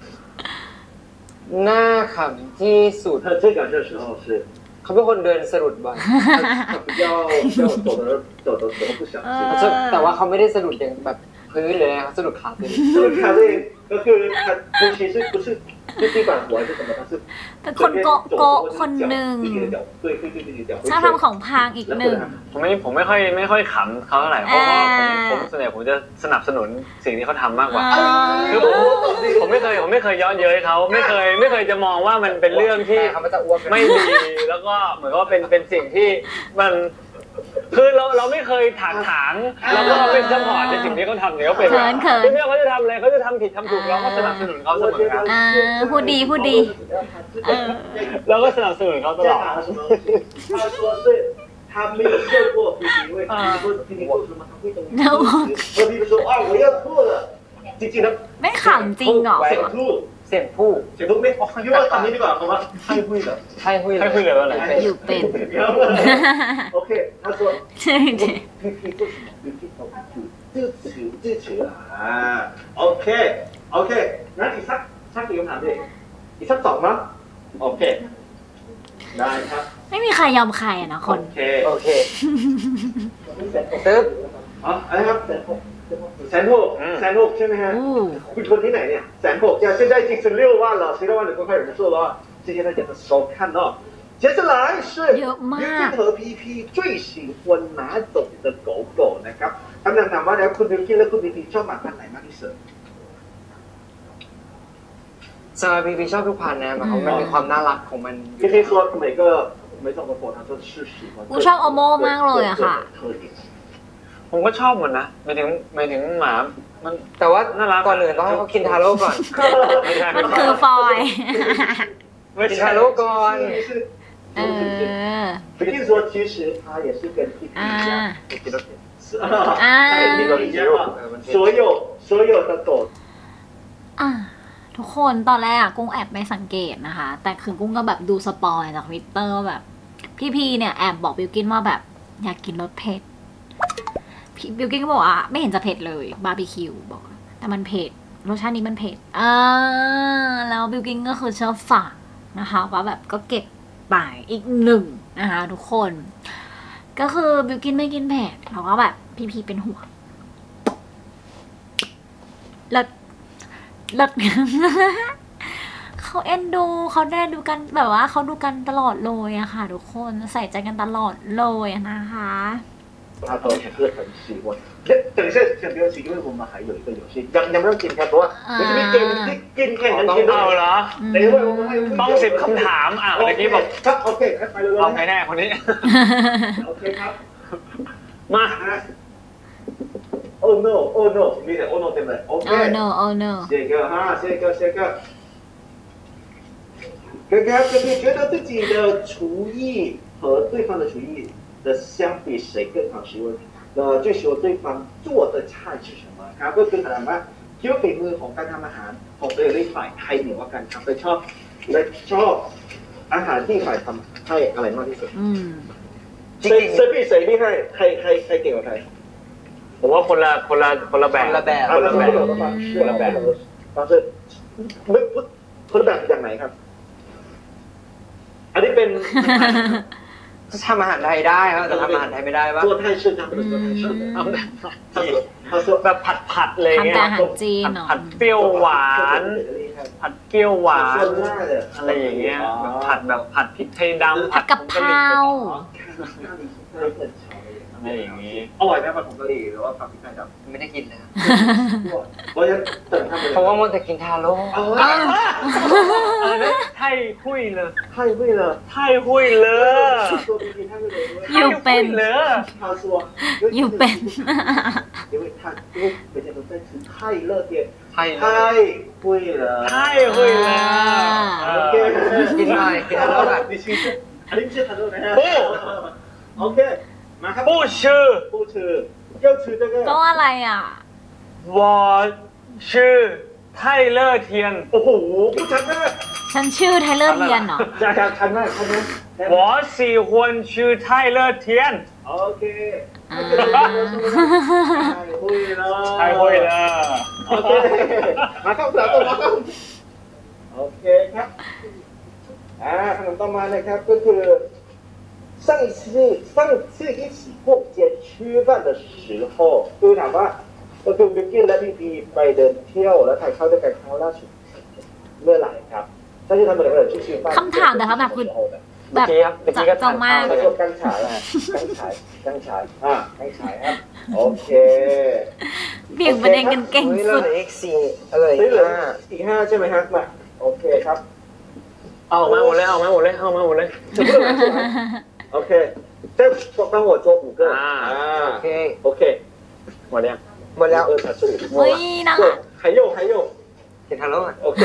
หน้าขำที่สุด他最搞笑的时候是เขาเป็นคนเดินสะดุดบ่อย要走的时候不小心แต่ว่าเขาไม่ได้สะดุดอย่างแบบพื้นเลยนะครับสะดุดขาพื้น这个卡位ก็คือ其实不是就地板活还是什么，但是เป็นคนโกะโกะคนหนึ่ง自己的脚对自己的脚ชอบทำของพังอีกหนึ่งผมไม่ค่อยขำเขาเท่าไหร่เพราะว่าผมส่วนใหญ่ผมจะสนับสนุนสิ่งที่เขาทำมากกว่าคือผมไม่เคยย้อนเย้ยเขาไม่เคยจะมองว่ามันเป็นเรื่องที่เขาจะอ้วกไม่ดีแล้วก็เหมือนกับว่าเป็นสิ่งที่มันคือเราไม่เคยถางแล้วก็เป็นซัพพอร์ตในสิ่งที่เขาทำเนี่ยเขาเป็นแบบไม่ว่าเขาจะทำอะไรเขาจะทำผิดทำถูกเราก็สนับสนุนเขาเสมอครับพูดดีพูดดีเราก็สนับสนุนเขาตลอด他说是他没有受过批评，因为批评过什么他会懂。而比如说啊，我要吐了，จริงๆแล้วไม่ขำจริงเหรอเสียงทู่เสียงผู้เสียงทู่ไม่คิดว่าคำนี้ดีกว่าคำว่าให้พูดเหรอให้คุยให้คุยเลยว่าอะไรอยู่เป็น OK，他说ใช่ใช่ PP 做什么？PP 做支持啊。OK，งั้นอีกสักกี่คำถามดิอีกสัก2มั้งโอเคได้ครับไม่มีใครยอมใครอะนะคนโอเคตึ๊บอ๋ออะไรครับ160,000ใช่ไหมฮะอู้คุณคนที่ไหนเนี่ย160,000现在已经是6万了16万的观看人数了谢谢大家的收看哦接下来是เยอะมาก和 PP 最喜欢哪种的狗狗นะครับคำถามว่าแล้วคุณบิวกิ้นและคุณ PP ชอบหมาพันธุ์ไหนมากที่สุดสำหรับพีพีชอบทุกพันนะมันมีความน่ารักของมัน PP 说每种狗狗他都是喜欢กูชอบโอโมมากเลยอะค่ะ特点ผมก็ชอบหมดนะหมายถึงหมามันแต่ว่าน่ารักก่อนอื่นต้องให้เขากินทาโร่ก่อนไม่ใช่มันคือฟอยไม่กินใช่ทาโร่ก่อนเออ毕竟说其实他也是跟 PP 一样所有的狗อ่ะทุกคนตอนแรกอะกุ้งแอบไม่สังเกตนะคะ แต่คือกุ้งก็แบบดูสปอยจากทวิตเตอร์แบบพี่เนี่ยแอบบอกบิวกินว่าแบบอยากกินรสเผ็ดบิวกินก็บอกว่าไม่เห็นจะเผ็ดเลยบาร์บีคิวบอกแต่มันเผ็ดรสชาตินี้มันเผ็ดแล้วบิวกินก็คือเชื่อฝังนะคะว่าแบบก็เก็บไปอีกหนึ่งนะคะทุกคนก็คือบิวกินไม่กินเผ็ดแล้วก็แบบพี่เป็นห่วงแล้วเขาเอ็นดูเขาได้ดูกันแบบว่าเขาดูกันตลอดเลยอะค่ะทุกคนใส่ใจกันตลอดเลยนะคะ他都是很喜欢。等一下，先不要急，因为我们还有一个游戏，ยังไม่ต้องกินครับเพราะว่ามันจะมีเกมที่กินแข่งกันกินเอาเหรอแต่ว่า我们还有ต้อง10 คำถามเมื่อกี้บอกครับโอเคไปเลยเอาใครแน่คนนี้โอเคครับมา Oh no，你的 Oh no 对不对 ？OK。 Oh no oh no 下一个哈，下一个。哥觉得自己的厨艺和对方的厨艺的相比，谁更好食味？最喜欢对方做的菜是什么ครับก็คือถามว่าคิดว่าฝีมือของการทำอาหารของตัวเองได้ฝ่ายใครเหนือกว่ากันครับชอบอาหารที่ฝ่ายทำให้อะไรมากที่สุด谁厉害ใครเก่งกว่าใครผมว่าคนละแบบคนละแบบคนละแบบ方式คนละแบบอย่างไหนครับอันนี้เป็นทำอาหารไทยได้ครับแต่ทำอาหารไทยไม่ได้ปะ做泰式他们做泰式他说แบบผัดเลยเงี้ยทำแต่อาหารจีนเนาะผัดเปรี้ยวหวานผัดเปรี้ยวหวานอะไรอย่างเงี้ยผัดพริกไทยดำผัดกะเพราอะไรอย่างงี้อร่อยไหมผัดผงกะหรี่หรือว่าผัดพริกไทยดำไม่ได้กินนะครับเพราะฉะนั้นเพราะว่ามันจะกินทาโร่ไท่หุยเลย太会了ไท่หุยเลย做 PP 太会了อยู่เป็นเลย他说อยู่เป็น因为每天都在吃泰乐店ไทย太会了ไท่หุยเลยกินหน่อยกินทาโร่แบบ你其实อันนี้ไม่ใช่ทาโร่นะฮะโอเคมาครับ不吃不吃要吃这个ก็อะไรอ่ะ我吃泰勒天โอ้โหผู้ชัดมากฉันชื่อไทเลอร์เทียนเหรอชัดมาก我喜欢吃泰勒天โอเค太会了太会了โอเคมาเข้าสาวต่อมาครับโอเคครับขนมต่อมานะครับก็คือ上次一起逛街吃饭的时候คือถามว่าก็คือบิวกิ้นและพีพีไปเดินเที่ยวแล้วถ่ายเข้าด้วยกันครั้งล่าสุดเมื่อไหร่ครับถ้าที่ทำอะไรก็เลยชื่อคำถามแต่ละแบบคือแบบเมื่อกี้ก็จ้องมากแล้วก็กังฉายกังฉายครับโอเคเบี่ยงประเด็นกันเก่งอุ๊ยสุดเราเหลืออีก4เหลือเหลือีกออีก5ใช่ไหมฮะมาโอเคครับเอามาหมดเลยเอามาหมดเลยเอามาหมดเลยโอเค这帮我做5个โอเค OK หมดยังหมดแล้ว 2 3 4 เฮ้ยน่ารัก还有เห็นทางแล้วอ่ะ OK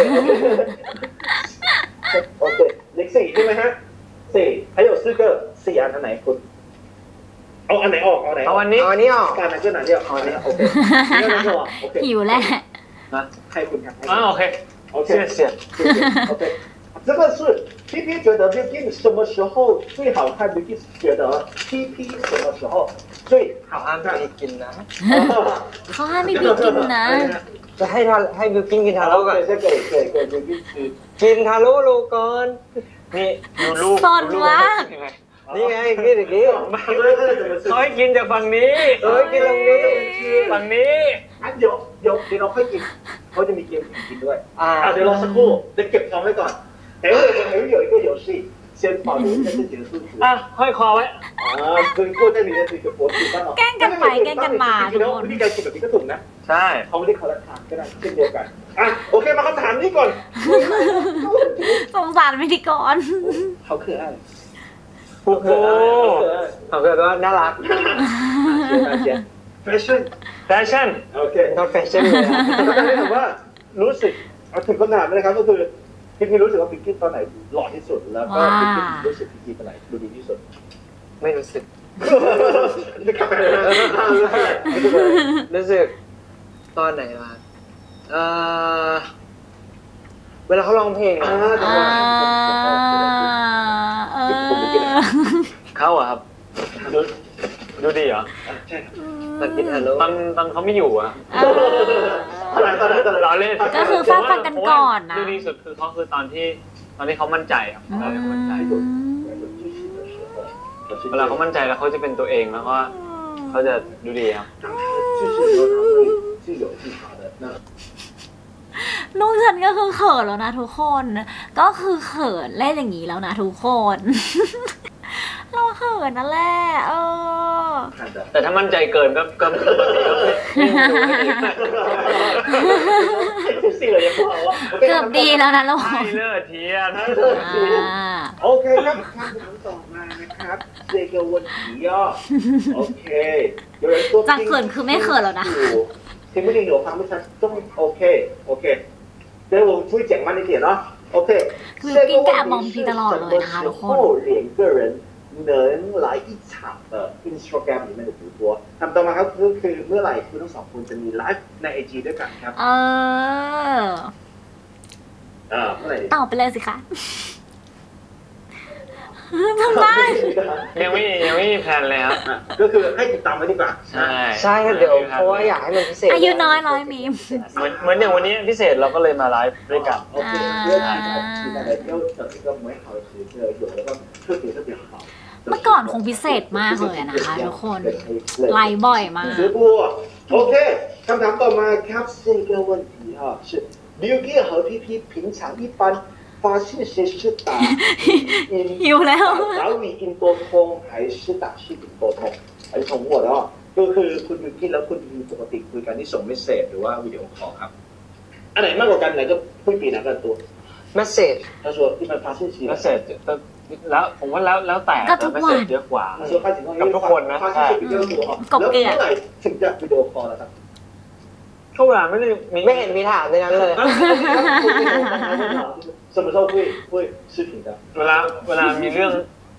OK เลข4ใช่ไหมฮะ4还有4个4อันไหนคุณเอาอันไหนออกเอาไหนเอาวันนี้เอาอันนี้ออกการไหนก็ไหนเดียวเอาอันนี้โอเคงั้นก็โอเคหิวแหละให้คุณครับโอเค OK เสีย OK 这个是 PP 觉得 Billkin 什么时候最好看 Billkin 觉得 PP 什么时候最好ห้าม看ไปกินนะเขาห้ามไม่พี่กินนะจะให้บิวกินกินทาโร่ก่อน这个Billkin 吃กินทาโร่โลก่อนนี่ดูรูปสนมากนี่ไงกินอีกทีเขาให้กินจากฝั่งนี้กินตรงนี้ฝั่งนี้เดี๋ยวเราค่อยกินเขาจะมีเกมกินด้วยเดี๋ยวรอสักครู่เดี๋ยวเก็บท้องไว้ก่อนแต่ว่า还有一个游戏先保留一下自己的肚子ห้อยคอไว้可以过在你的这个脖子上哦แกล้งกันไปแกล้งกันมาทุกคนวิธีการกินแบบนี้ก็ถูกนะใช่เขาไม่ได้คอร์รัปชันก็ได้เช่นเดียวกันโอเคมาคำถามนี้ก่อนสงสารพิธีกรเขาคืออะไรโอ้โหเขาเกิดว่าน่ารักแฟชั่นแฟชั่นโอเคก็แฟชั่นเลยก็ได้ถามว่ารู้สึกเอาถึงคำถามนะครับก็คือพี่รู้สึกว่าพิงกี้ตอนไหนหล่อที่สุดแล้วก็พิงกี้รู้สึกพิงกี้ตอนไหนดูดีที่สุดไม่รู้สึกจะกลับไปเลยนะรู้สึกตอนไหนล่ะเวลาเขาร้องเพลงเขาอะครับดูดีเหรอใช่ครับตอนกินฮัลโหลตอนเขาไม่อยู่อะเราเล่นก็คือฟาดฟันกันก่อนนะดูดีสุดคือเขาคือตอนที่เขามั่นใจอะตอนที่เขามั่นใจเวลาเขามั่นใจแล้วเขาจะเป็นตัวเองแล้วก็เขาจะดูดีครับลูกฉันก็คือเขินแล้วนะทุกคน ก็คือเขินเล่นอย่างนี้แล้วนะทุกคน เราเขินนั่นแหละแต่ถ้ามั่นใจเกินก็ปกติก็เกือบดีแล้วนะลูกให้เลิศเทียนโอเคครับคำถามต่อมานะครับ这个问题โอเค有人说จากเขินคือไม่เขินแล้วนะ听不听有ฟังไม่ชัดต้องโอเคเดี๋ยวผมช่วยแจงมันนิดเดียวเนาะโอเคคือกินแกะมองพี่ตลอดเลยนะคะทุกคน两个人能来一场的 Instagram 里面的直播คำต่อมาครับก็คือเมื่อไหร่คุณทั้งสองคนจะมีไลฟ์ใน IG ด้วยกันครับเมื่อไหร่ตอบไปเลยสิคะทำได้ยังไม่มีแพลนเลยครับก็คือให้ติดตามไว้ดีกว่าใช่เดี๋ยวเพราะว่าอยากให้มันพิเศษอายุน้อยร้อยมีมเหมือนอย่างวันนี้พิเศษเราก็เลยมาไลฟ์ด้วยกันโอเคเพื่อที่จะ期待要等一个美好的时刻有了个特别好เมื่อก่อนคงพิเศษมากเลยนะคะทุกคนไลฟ์บ่อยมากโอเคคำถามต่อมาครับ这个问题是 Billkin 和 PP 平常一般发信息是打หิวแล้ว打语音沟通还是打视频沟通อันนี้ของผมแล้วก็คือคุณบิลกิ้นแล้วคุณปกติคุยกันที่ส่งเมสเซจหรือว่าวิดีโอคอลครับอันไหนมากกว่ากันไหนก็พูดปีไหนกันตัวเมสเซจ他说一般发信息เมสเซจแล้วผมว่าแล้วแต่เมสเซจเยอะกว่ากับทุกคนนะใช่แล้วเมื่อไหร่ถึงจะวิดีโอคอลแล้วครับเขาเวลาไม่เห็นมีถามในนั้นเลย什么时候会视频的เวลามีเรื่อง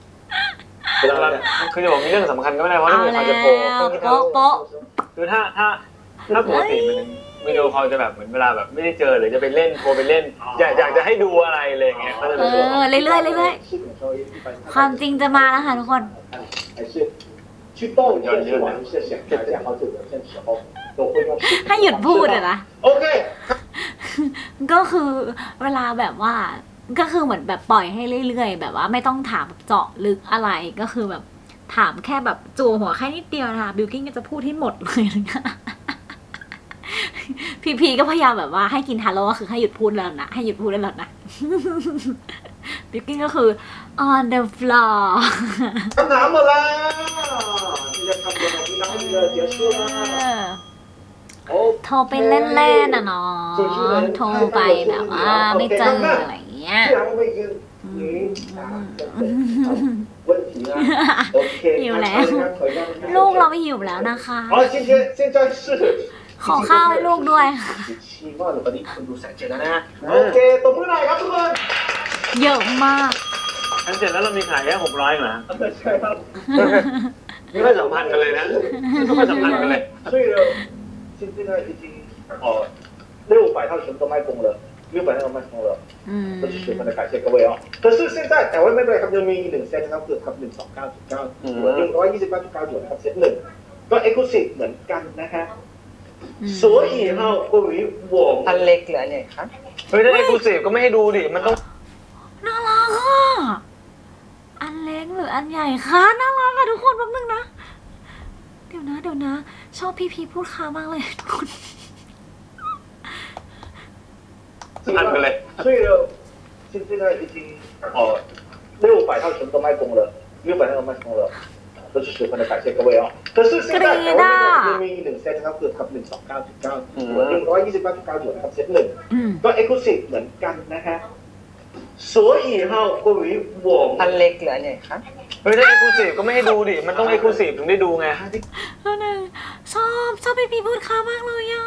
คือจะบอกมีเรื่องสำคัญก็ไม่ได้เพราะเรื่องอาจจะโผล่โป๊ะคือถ้าปกติมันวิดีโอคอลจะแบบเหมือนเวลาแบบไม่ได้เจอหรือจะไปเล่นโทรไปเล่นอยากจะให้ดูอะไรอะไรอย่างเงี้ยก็จะเรื่อยๆความจริงจะมาแล้วค่ะทุกคน去动一下去玩一下想大家好久不见的时候都会用ให้หยุดพูดนะโอเคก็คือเวลาแบบว่าก็คือเหมือนแบบปล่อยให้เรื่อยๆแบบว่าไม่ต้องถามเจาะลึกอะไรก็คือแบบถามแค่แบบจู่หัวแค่นิดเดียวนะคะบิลกิ้นก็จะพูดให้หมดเลยนะคะพีก็พยายามแบบว่าให้กินทาโร่ก็คือให้หยุดพูดแล้วนะให้หยุดพูดแล้วนะ บิวกิ้นก็คือ on the floor คำถามหมดแล้วที่จะทำเราที่นักเรียนเดี๋ยวช่วยนะโอ้โทรไปเล่นๆนะเนาะโทรไปแบบว่าไม่เจออะไรอย่างเงี้ยที่เราไม่ยืน问题呢 OK หิวแล้ว ลูกเราไม่หิวแล้วนะคะ好今天现在是ขอข้าวให้ลูกด้วย 7万ตอนนี้คนดูแสนเจ็ดแล้วนะโอเคตบมือหน่อยครับทุกคนเยอะมากอันเสร็จแล้วเรามีขายแค่600เหรอใช่ครับไม่ค่อยสัมพันธ์กันเลยนะไม่ค่อยสัมพันธ์กันเลย所以呢现在已经600套全部都卖光了600套都卖光了อืมก็十分的感谢各位哦。可是现在แต่ว่าไม่เป็นไรครับยังมี1เซตนะครับคือครับ129.9ส่วน129.9นะครับเซต1ก็ exclusive เหมือนกันนะฮะ所以哈关于我อันเล็กหรืออันใหญ่ครับเฮ้ยถ้าเอ็กซ์คลูซีฟก็ไม่ให้ดูดิมันต้องน่ารักอ่ะอันเล็กหรืออันใหญ่คะน่ารักอ่ะทุกคนแป๊บนึงนะเดี๋ยวนะชอบพีพูดค้ามากเลยทุกคนสัมพันธ์กันเลย所以呢现在已经600套全部都卖光了600套都卖光了都是十分的感谢各位哦。可是现在แต่ว่ายังมี1เซตนะครับคือครับ129.9ส่วน129.9นะครับเซต1ก็ exclusive เหมือนกันนะฮะ所以哈关于我อันเล็กหรืออันใหญ่ครับเฮ้ยถ้าเอ็กซ์คลูซีฟก็ไม่ให้ดูดิมันต้องเอ็กซ์คลูซีฟถึงได้ดูไงแล้วนึงชอบพีพูดค้ามากเลยอ่ะ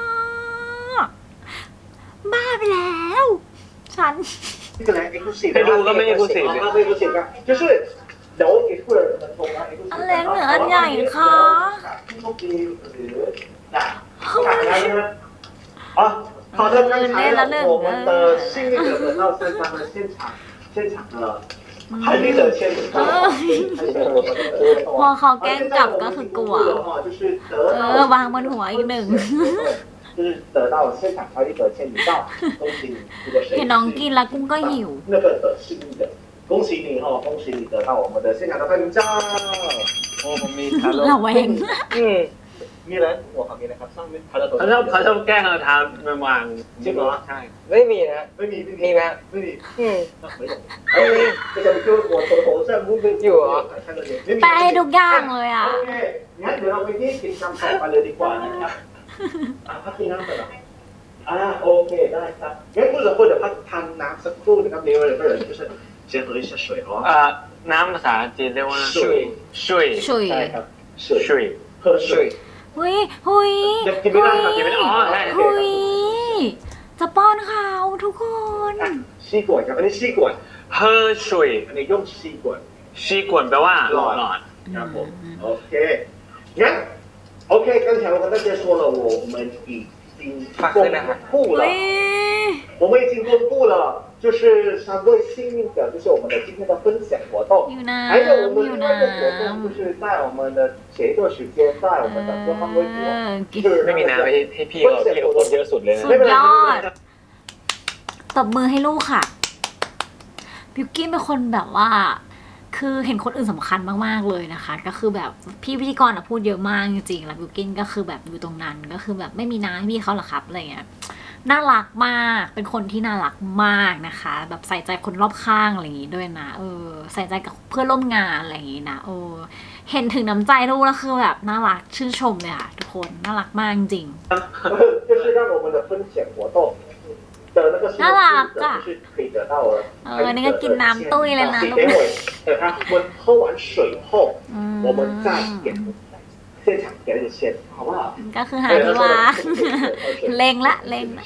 บ้าไปแล้วฉัน这个来 exclusive ให้ดูก็ไม่เอ็กซ์คลูซีฟดิไม่ exclusive 啊就是เดี๋ยวอีกเพื่อนมันโทรมา exclusive อันเล็กหรืออันใหญ่คะโชคดีหรือขาดอะไรนะ啊好的刚才我们的幸运的得到3张的现场的海丽的签名พอเขาแกล้งกลับก็คือกลัว就是得到วางบนหัวอีกหนึ่ง就是得到现场海丽的签名照恭喜你这个เห็นน้องกินแล้วกุ้งก็หิว那个的幸运的恭喜你哈恭喜你得到我们的现场的拍名照โอ้ผมมีทาโร่เราเองมีอะไรหัวเขามีอะไรครับสร้างทาโร่เขาชอบแกล้งเอาทามาวางจริงเหรอใช่ไม่มีนะไม่มีมีไหมไม่มีอืมไม่有哎这个就我头上不会有啊แปลให้ทุกอย่างเลยอ่ะโอเคงั้นเดี๋ยวเราไปที่กิจกรรมต่อไปเลยดีกว่านะครับพักกินน้ำก่อนเหรอโอเคได้ครับงั้นคุณสองคนเดี๋ยวพักทานน้ำสักครู่นะครับเดี๋ยวเรา就是先喝一下水哦น้ำภาษาจีนเรียกว่า水ช่วยชุยใช่ครับ水ช่วย喝水หุยกินไม่ได้ครับกินไม่ได้อ๋อใช่หุยจะป้อนเขาทุกคน吸管ครับอันนี้吸管เฮอช่วยอันนี้用吸管ชีกวนแปลว่าหลอดครับผมโอเคงั้นโอเค刚才我跟大家说了我们已经公布了หุย我们已经公布了，就是3位幸运的，就是我们的今天的分享活动。 อยู่น้还有我们ำอยู่另外น้一个活动，就是在我们的前一段时间，在我们的官方微博，就是ไม่มีน้ำให้พี่เขาพูดเยอะสุดเลยำนะสุดยอดตบมือให้ลูกค่ะบิวกิ้นเป็นคนแบบว่า คือเห็นคนอื่นสำคัญมากๆเลยนะคะ ก็คือแบบพี่พิธีกรพูดเยอะมากจริงๆแล้วบิวกิ้นก็คือแบบอยู่ตรงนั้นก็คือแบบไม่มีน้ำให้พี่เขาหรอกครับอะไรเงี้ยน่ารักมากเป็นคนที่น่ารักมากนะคะ แบบใส่ใจคนรอบข้างอะไรอย่างงี้ด้วยนะใส่ใจกับเพื่อนร่วมงานอะไรอย่างงี้นะเห็นถึงน้ำใจลูกแล้วคือแบบน่ารักชื่นชมเลยค่ะทุกคนน่ารักมากจริง就是让我们的分享活动的那个数字就是可以得到了。 นี่ก็กินน้ำตุ้ยเลยนะลูก等他们喝完水后，我们再给现场给那个线，好不好？ ก็คือหาที่ว่าเล็งละ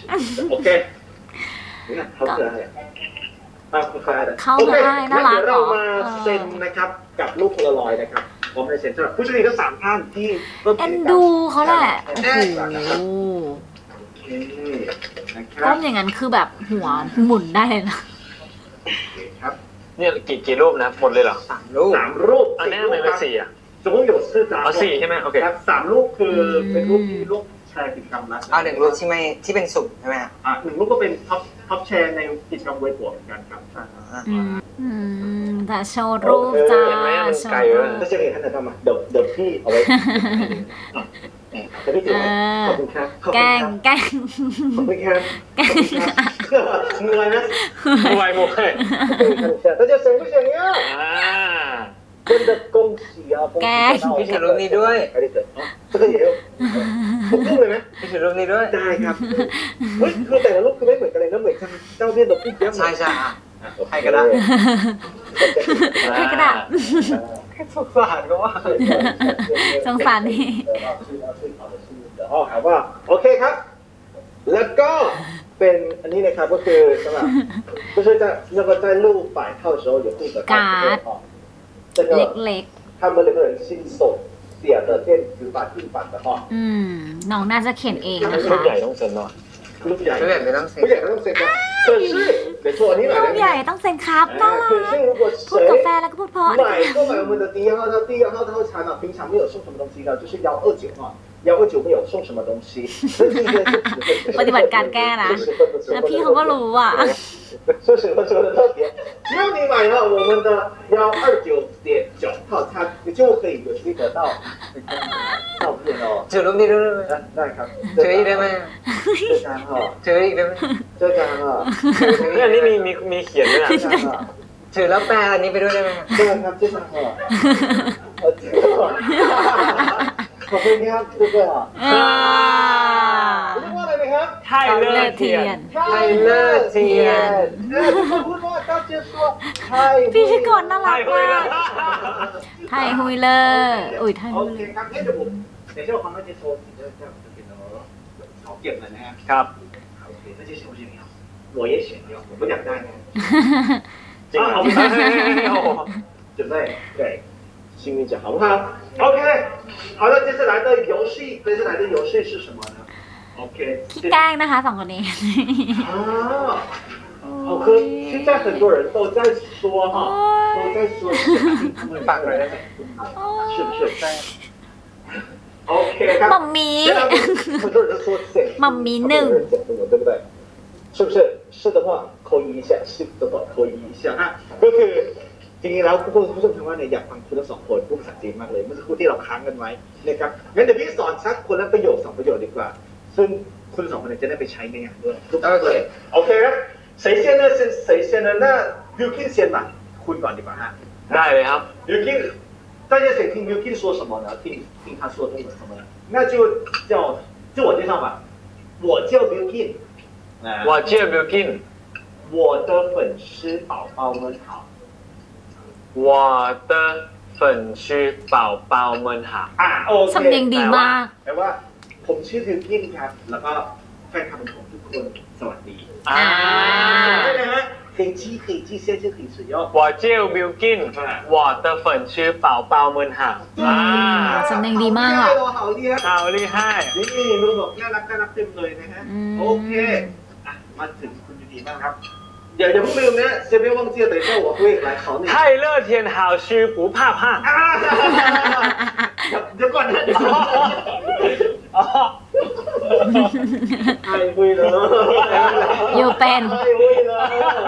OK，你看好可爱可爱的。 เขา可愛น่ารักเรามาเซ็นนะครับกับลูกโพลารอยด์นะครับผมในเซ็นสำหรับผู้โชคดีทั้ง3ท่านที่ร่วมเอ็กินจกรรมดูเขาแหละโอ้โหโอเคนะคก้รับมอย่างนั้นคือแบบหัวหมุนได้เลยนะโอเคครับเนี่ยกี่รูปนะหมดเลยเหรอ 3 รูป 3 รูปอันนี้ทำไมเป็น4อ่ะสมมติ有4张อ๋อ4ใช่ไหมโอเคครับ3 รูปคือเป็นรูปที่ร่วมแชร์กิจกรรมรัฐเอา1 รูปที่เป็นสุ่มใช่ไหมฮะ 1 รูปก็เป็นท็อปแชร์ในกิจกรรมเว็บหัวเหมือนกันครับใช่แต่โชว์รูปจ้าโชว์รูปก็จะเห็นท่านจะทำมาเดี๋ยวพี่เอาไว้โอเคแต่พี่เจ๋งขอบคุณครับขอบแกคุณล้คงรับแกล้งขอบคุณครับขอบคุณครับมืออะไรนะมวยมวย大家想不想要？ อ่า真的恭喜啊！恭喜！ พี่ถือรูปนี้ด้วย还得等啊，这个也有，ผมยุ่งเลยไหมพี่ถือรูปนี้ด้วยได้ครับเฮ้ยคือแต่ละรูปคือไม่เหมือนกันเลยนะเหมือนกันเจ้าเพี้ยนตัวพี่เยอะใช่ใช่อ่ะ ให้ก็ได้ให้กระดาษสงสารก็ว่าสงสารนี่อ๋อ好不好โอเคครับ แล้วก็เป็นอันนี้นะครับก็คือสำหรับ就是在那个在录摆套的时候有负责这个เล็ก他们那个人新手写的电子版硬版的哈ๆ น้องน่าจะเขียนเองนะรุ่คะนใหญ่ต้องเซ็นหน่อยรูปใหญ่ไม่แบบไม่ต้องเซ็น不想那种谁的可是没错你买รู的ปใหญ่ต้องเซ็นครับน่ารั可ก是如果พูดกับแฟนแล้วก็พูดเพราะ买购买我们的第一号到第二号套餐呢，平常没有送什么东西的，就是129哈，129没有送什么东西。 ปฏิบัติการแก้นะ แล้วพี่เขาก็รู้อ่ะ说什么说的特别，只要你买了我们的129.9套餐，你就可以有机得到照片哦。 ถือรูปนี้ด้วยได้ครับถืออีกได้ไหม这张哈， ถืออีกได้ไหม这张哈， เรื่องนี้มีเขียนด้วยนะ这张哈。 ถือแล้วแปลอันนี้ไปด้วยได้ไหม这个ครับ这张哈，这个，ขอบคุณครับ这个啊。 อ่าเรียกว่าอะไรนะครับไทยเลิศเทียนไทยเลิศเทียนทุกคนพูดว่า大家说ไทยพิธีกรน่าไทรักยคุยมาแล้กวไทยฮุยเลอร์อุ้ยไทยโอฮุยเคเลอร์ครับงั้นเดี๋ยวผมเดี๋ยว我帮大家说几个这样子给ขอเก็บหน่อยนะฮะครับโอเค那些想不想要我也想要ผมก็อยากได้นะจริงเหรอเอาไป准备对幸运奖好不好 OK 好的接下来的游戏接下来的游戏是什么呢 OK ขี้แกล้งนะคะสองคนนี้啊好喝现在很多人都在说哈都在说他们ฝากหน่อยได้ไหม是不是 OK ครับมัมมี่现在很多人都说谁มัมมี่หนึ่ง对不对是不是是的话扣一一下是的话扣一一下ฮะก็คือจริงๆแล้วผู้ชมทางบ้านเนี่ยอยากฟังคุณทั้งสองคนพูดภาษาจีนมากเลยเมื่อสักครู่ที่เราค้างกันไว้นะครับงั้นเดี๋ยวพี่สอนชักคนละประโยค2ประโยคดีกว่าซึ่งคุณสองคนเนี่ยจะได้ไปใช้ในงานด้วยทุกคนเลยโอเคครับ谁先呢是谁先呢那 Wilkin 先吧คุณก่อนดีกว่าฮะได้เลยครับ Wilkin 大家想听 Wilkin 说什么呢听他说中文什么呢那就叫自我介绍吧我叫 Wilkin ว่าเจี๊ยบบิลกิน我的粉丝宝宝们好我的粉丝宝宝们好โอเคสำเนียงดีมากแปลว่าผมชื่อ Wilkin ครับแล้วก็แฟนคลับของทุกคนสวัสดีอ่าได้นะฮะ可以记现在就可以使用我叫บิลกิน我的粉丝宝宝们好อ่าสำเนียงดีมากอ่ะ好厉害เอาลี่ให้นี่มือบอกน่ารักเต็มเลยนะฮะ โอเคมาถึงคุณดีบ้างครับอย่าเพิ่งลืมนะเซเว่น忘记了等一下我会来考你泰勒天好吃不怕胖เดี๋ยวก่อนนะไทยคุยเลยอยู่เป็นไทยคุยเลย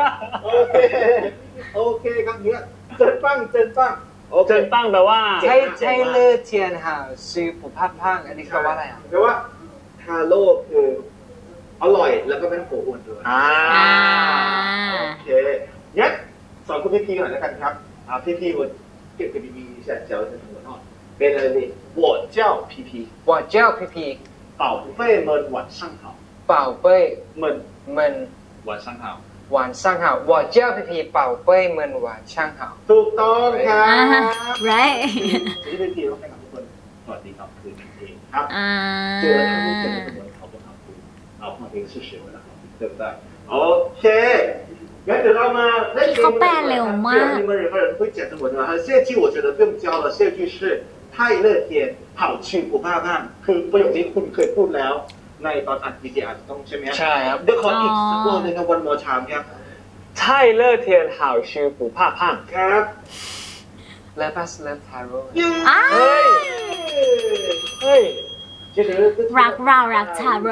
โอเคครับเนี่ยเจินปังโอเคเจินตั้งแปลว่าใช่เลิศเทียนหาซื้อผู้ภาพพังอันนี้แปลว่าอะไรอ่ะแปลว่าทาโร่คืออร่อยแล้วก็ไม่ต้องโผล่อ้วนด้วยอ่าโอเคงั้นสอนคุณพี่พีหน่อยแล้วกันครับพี่พี我给พี่พี一下教一下中文哈เป็นอะไรดี我叫皮皮我叫皮皮宝贝们晚上好宝贝们们晚上好晚上好我叫皮皮宝贝们晚上好ถูกต้องครับ right ที่พี่พีต้องให้กับทุกคนสวัสดีครับคืนนี้ครับอ่าเจอท่านผู้ชมทุกคนเขาก็ขอบคุณเอาความเป็นชื่อเสียงไว้แล้วครับ对不对โอเคงั้นเดี๋ยวเรามาเล่นเกมกันเลยนะครับ你们有个人会讲中文吗下一句我觉得不用教了下一句是泰勒天好去不怕胖คือประโยคนี้คุณเคยพูดแล้วในตอนอัดวิดีโออาจจะต้องใช่ไหมใช่ครับเดี๋ยวขออีกสักรอบหนึงครับวันมอชามครับ泰勒天好吃不怕胖ครับเลิฟพัสเลิฟทาโร่อ้าเฮ้ย เฮ้ย其实รักเรารักทาโร่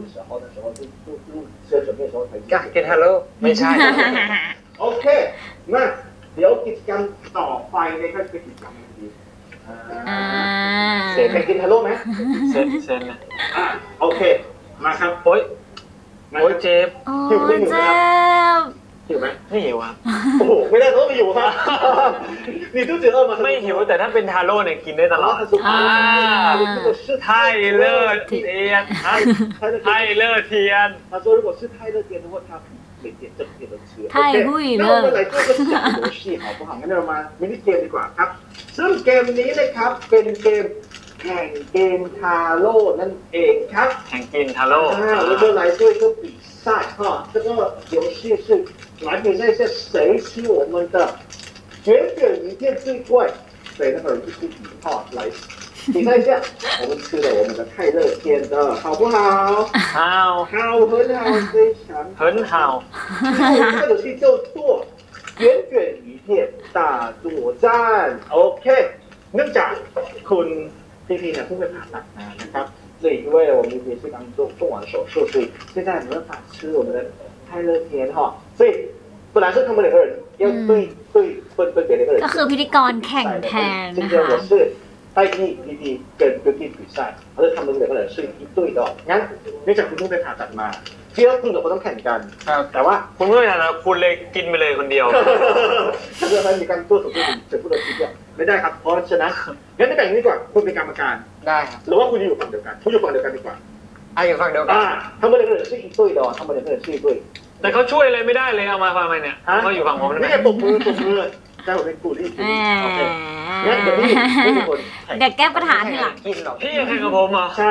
กะเกนทาโร่ไม่ใช่โอเคมาเดี๋ยวกิจกรรมต่อไปนะครับเป็นกิจกรรมดีอ่าเสร็จแข่งกินทาโร่ไหมเซนนะโอเคมาครับโอ๊ยมาโอ๊ยครับเจ็บโอ้ยเจ็บหิวไหมไม่หิวครับโอ้โหไม่ได้ต้องไปหิวครับนี่ตู้เจอมาไม่หิวแต่ถ้าเป็นทาโร่เนี่ยกินได้ตลอด ไทเลอร์เทียนไทเลอร์เทียน他说如果是泰勒店的话他每天整天都吃太会了那我们来做个小游戏好不好งั้นเรามามินิเกมดีกว่าครับซึ่งเกมนี้นะครับเป็นเกมแข่งเกมทาโร่นั่นเองครับแข่งกินทาโร่我们来做一个比赛哈这个游戏是来比赛一下谁吃我们的卷卷鱼片最快谁那个人就是赢哈来比赛一下，我们吃了我们的泰勒天的好不好？ ฮาว好，很好，非常好。 เฮิร์นฮาว这个游戏叫做卷卷鱼片大作战。OK，เนื่องจากคุณพีเนี่ยเพิ่งไปผ่าตัดมานะครับ所以因为我们也是刚做完手术，所以现在没办法吃我们的泰勒天哈，所以本来是他们两个人要分别两个人。 ก็คือพิธีกรแข่งแทน今นะ天我คะ是代替 PP 跟 Beauty 比赛，而且他们两个人是一对的。งั้นเนื่องจากคุณเพิ่งไปผ่าตัดมาที่แล้วคุณกับเขาต้องแข่งกันแต่ว่าคุณไม่ทันนะคุณเลยกินไปเลยคนเดียวถ้าเกิดมันมีการตัวต่อตัวจะพูดอะไรทีเดียวไม่ได้ครับเพราะฉะนั้นงั้นไม่แบ่งนี้ก่อนคุณเป็นกรรมการได้ครับหรือว่าคุณอยู่ฝั่งเดียวกันคุณอยู่ฝั่งเดียวกันดีกว่าอยู่ฝั่งเดียวกัน他们两个人是一对的他们两个人是一对แต่เขาช่วยอะไรไม่ได้เลยเอามาฟังไหมเนี่ยเขาอยู่ฝั่งผมนี่นะไงปกมือได้ผมเป็นกูรี่แหมโอเคงั้นเดี๋ยวพี่เป็นคนแข่งเดี๋ยวแก้ปัญหาทีหลังกินหรอกพี่ยังแข่งกับผมเหรอใช่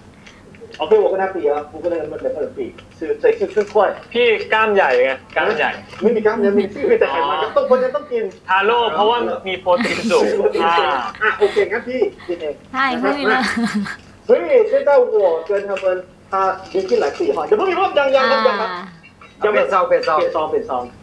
OK 我跟他比啊我跟那个两个人比是谁是最快พี่กล้ามใหญ่ไงกล้ามใหญ่ไม่มีกล้ามเนื้อมีชื่อแต่ไขมันต้องคนจะต้องกินทาโร่เพราะว่ามีโปรตีนสูงโอเคงั้นพี่กินเองใช่ไม่มีเลย所以现在我跟他们他连进来比哈อย่าเพิ่งมีว่ายังครับเปลี่ยนซองเปลี่ยนซองเดี๋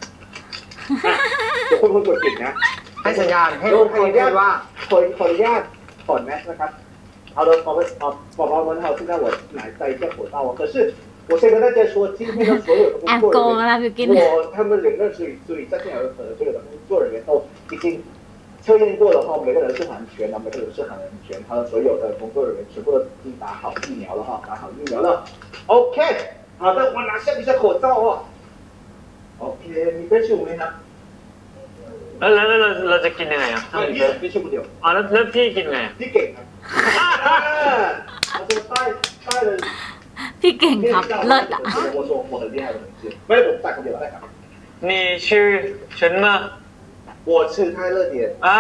ยวคุณกดปิดนะให้สัญญาณให้ทุกคนพูดว่าขออนุญาตถอดแมสนะครับ好的，宝宝们好，现在我拿在一个口罩哦。可是我先跟大家说，今天的所有的แอบ工โก作ง人แล้ว员， บิวกิน他们两个所以在现场的所有的工作人员都已经测验过了哈，每个人是很安全的，每个人是很安全，他的所有的工作人员全部都已经打好疫苗了哈，打好疫苗了。OK， 好的，我拿下一下口罩哦。OK， 你别去闻它。 แล้วเราจะกินยังไงอ่ะ别去不了。 อ๋อแล้วพี่กินไง你给他。我说带了。 พี่เก่งครับเลิศอ่ะ我说我很厉害的同事，没有我带个给我带个。 นี่ชื่อฉันมา我吃泰勒点。 อ่า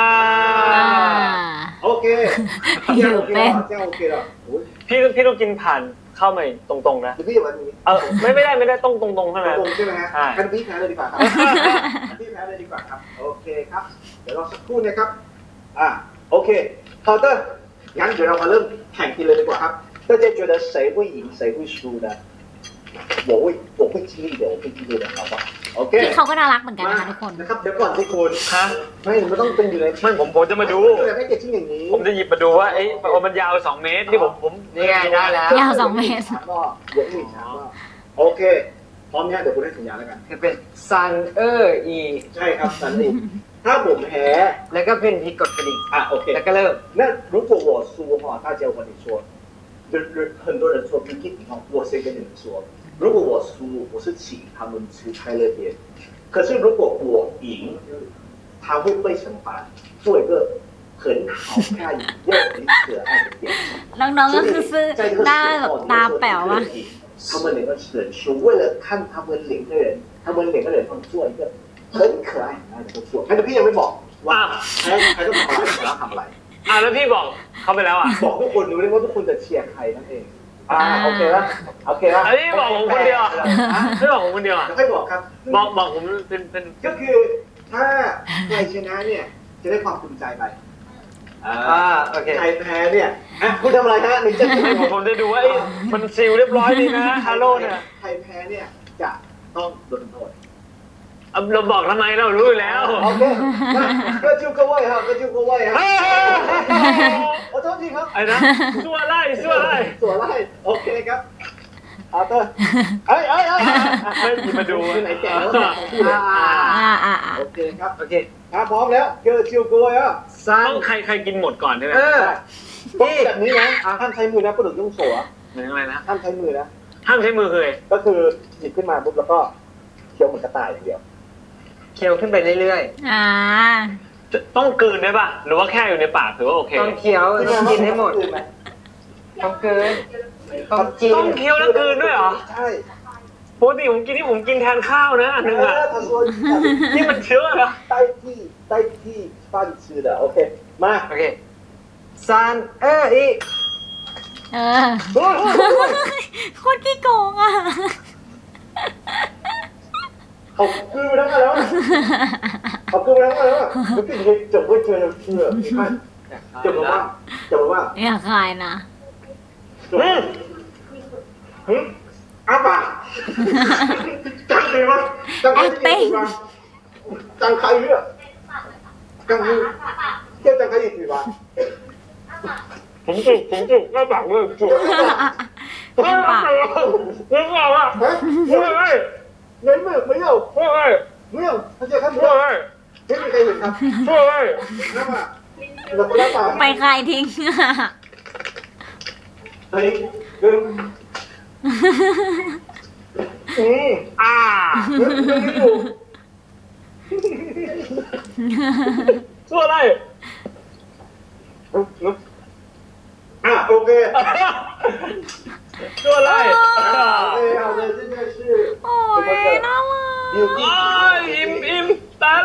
OK， อยู่เป็น这样 OK 了。 พี่ต้องกินผ่านเข้ามาตรงๆนะ你可以玩你。 ไม่ได้ต้องตรงๆใช่ไหมตรงใช่ไหมฮะกันพี่แพ้เลยดีกว่าครับพี่แพ้เลยดีกว่าครับโอเคครับเดี๋ยวรอสักครู่นะครับโอเค好的งั้นเดี๋ยวเรามาเริ่มแข่งกินเลยดีกว่าครับ大家觉得谁会赢谁会输呢我会尽力的我会尽力的好不好 โอเคพี่เขาก็น่ารักเหมือนกันนะคะทุกคนนะครับเดี๋ยวก่อนที่คุณฮะไม่มันต้องเป็นอยู่ในไม่ผมจะมาดูแต่ไม่เก็บชิ้นอย่างนี้ผมจะหยิบมาดูว่ามันยาว2 เมตรที่ผมนี่ไงได้แล้วยาว2 เมตรก็เดี๋ยวอีกช้าก็โอเคพร้อมเนี่ยเดี๋ยวคุณให้สัญญาแล้วกันคือเป็นซันอีใช่ครับสันติถ้าผมแพ้แล้วก็เป็นที่กดกระดิ่งโอเคแล้วก็เริ่ม那如果我输哈，大家我跟你说，很多人说 Beauty 赢哈，我先跟你们说，如果我输，我是请他们吃泰勒点，可是如果我赢，他会被惩罚做一个很好看又很可爱的点心。 น้องๆก็คือซื้อหน้าแบบตาแป๋วอะ他们两个人输，为了看他们两个人做一个很可爱很爱的动作。但是พี่ยังไม่บอกว่าใครต้องทำอะไรแล้วทำอะไรแล้วพี่บอกเขาไปแล้วอ่ะบอกทุกคนรู้เลยว่าทุกคนจะเชียร์ใครนั่นเองโอเคแล้วพี่บอกผมคนเดียวไม่บอกผมคนเดียวอ่ะแล้วค่อยบอกครับบอกผมเป็นก็คือถ้าใครชนะเนี่ยจะได้ความภูมิใจไปโอเคใครแพ้เนี่ยคุณทำอะไรฮะหนึ่งจะผมจะดูว่ามันซีลเรียบร้อยดีนะฮาโร่เนี่ยใครแพ้เนี่ยจะต้องโดนโทษเราบอกทำไมเรารู้อยู่แล้วโอเคก็จิ้วก็ไหวครับก็จิ้วก็ไหวครับขอโทษทีครับไอ้นะสั่วไล่สั่วไล่ตัวไล่โอเคครับเอาเตอร์ไม่หยิบมาดูไหนแก่แล้วโอเคครับโอเคพร้อมแล้วเจอจิ้วก็ไหวอ่ะซันต้องใครกินหมดก่อนใช่ไหมต้องแบบนี้นะห้ามใช้มือนะพูดถึงยุ่งโสะเหมือนอะไรนะห้ามใช้มือนะห้ามใช้มือเลยก็คือหยิบขึ้นมาปุ๊บแล้วก็เคี้ยวเหมือนกระต่ายอย่างเดียวเคี้ยวขึ้นไปเรื่อยอ่าต้องกลืนได้ป่ะหรือว่าแค่อยู่ในปากถือว่าโอเคๆต้องเคี้ยวต้องกินให้หมดต้องเกินต้องกินต้องเคี้ยวแล้วกลืนด้วยเหรอใช่ปกติผมกินแทนข้าวนะอันนึงอ่ะ他说นี่มันเชื้อเหรอ代替饭吃的 โอเคมาโอเค3 2 1 เออโคตรขี้โกงอ่ะเขาคืนไปทั้งนั้นแล้วเขาคืนไปทั้งนั้นแล้วมันก็จะจบไว้เจอเชื่อจบว่าอยากขายนะอ้าปากจังเลยมั้ยจังใครจังใครเนี่ยจังใครเจ้าจังใครอีกทีวะผมจุกไม่ปากเลยจุกเป็นปากไม่เอาอ่ะไม่没有没有大家看不到ไม่มีใครเห็นครับน้ำอ่ะเราไม่ได้ปากไปคายทิ้งเฮ้ยเดิมอ่า做อะไรโอเค做อะไร好的现在是โอ้ยน่ารักอิ่มตายละ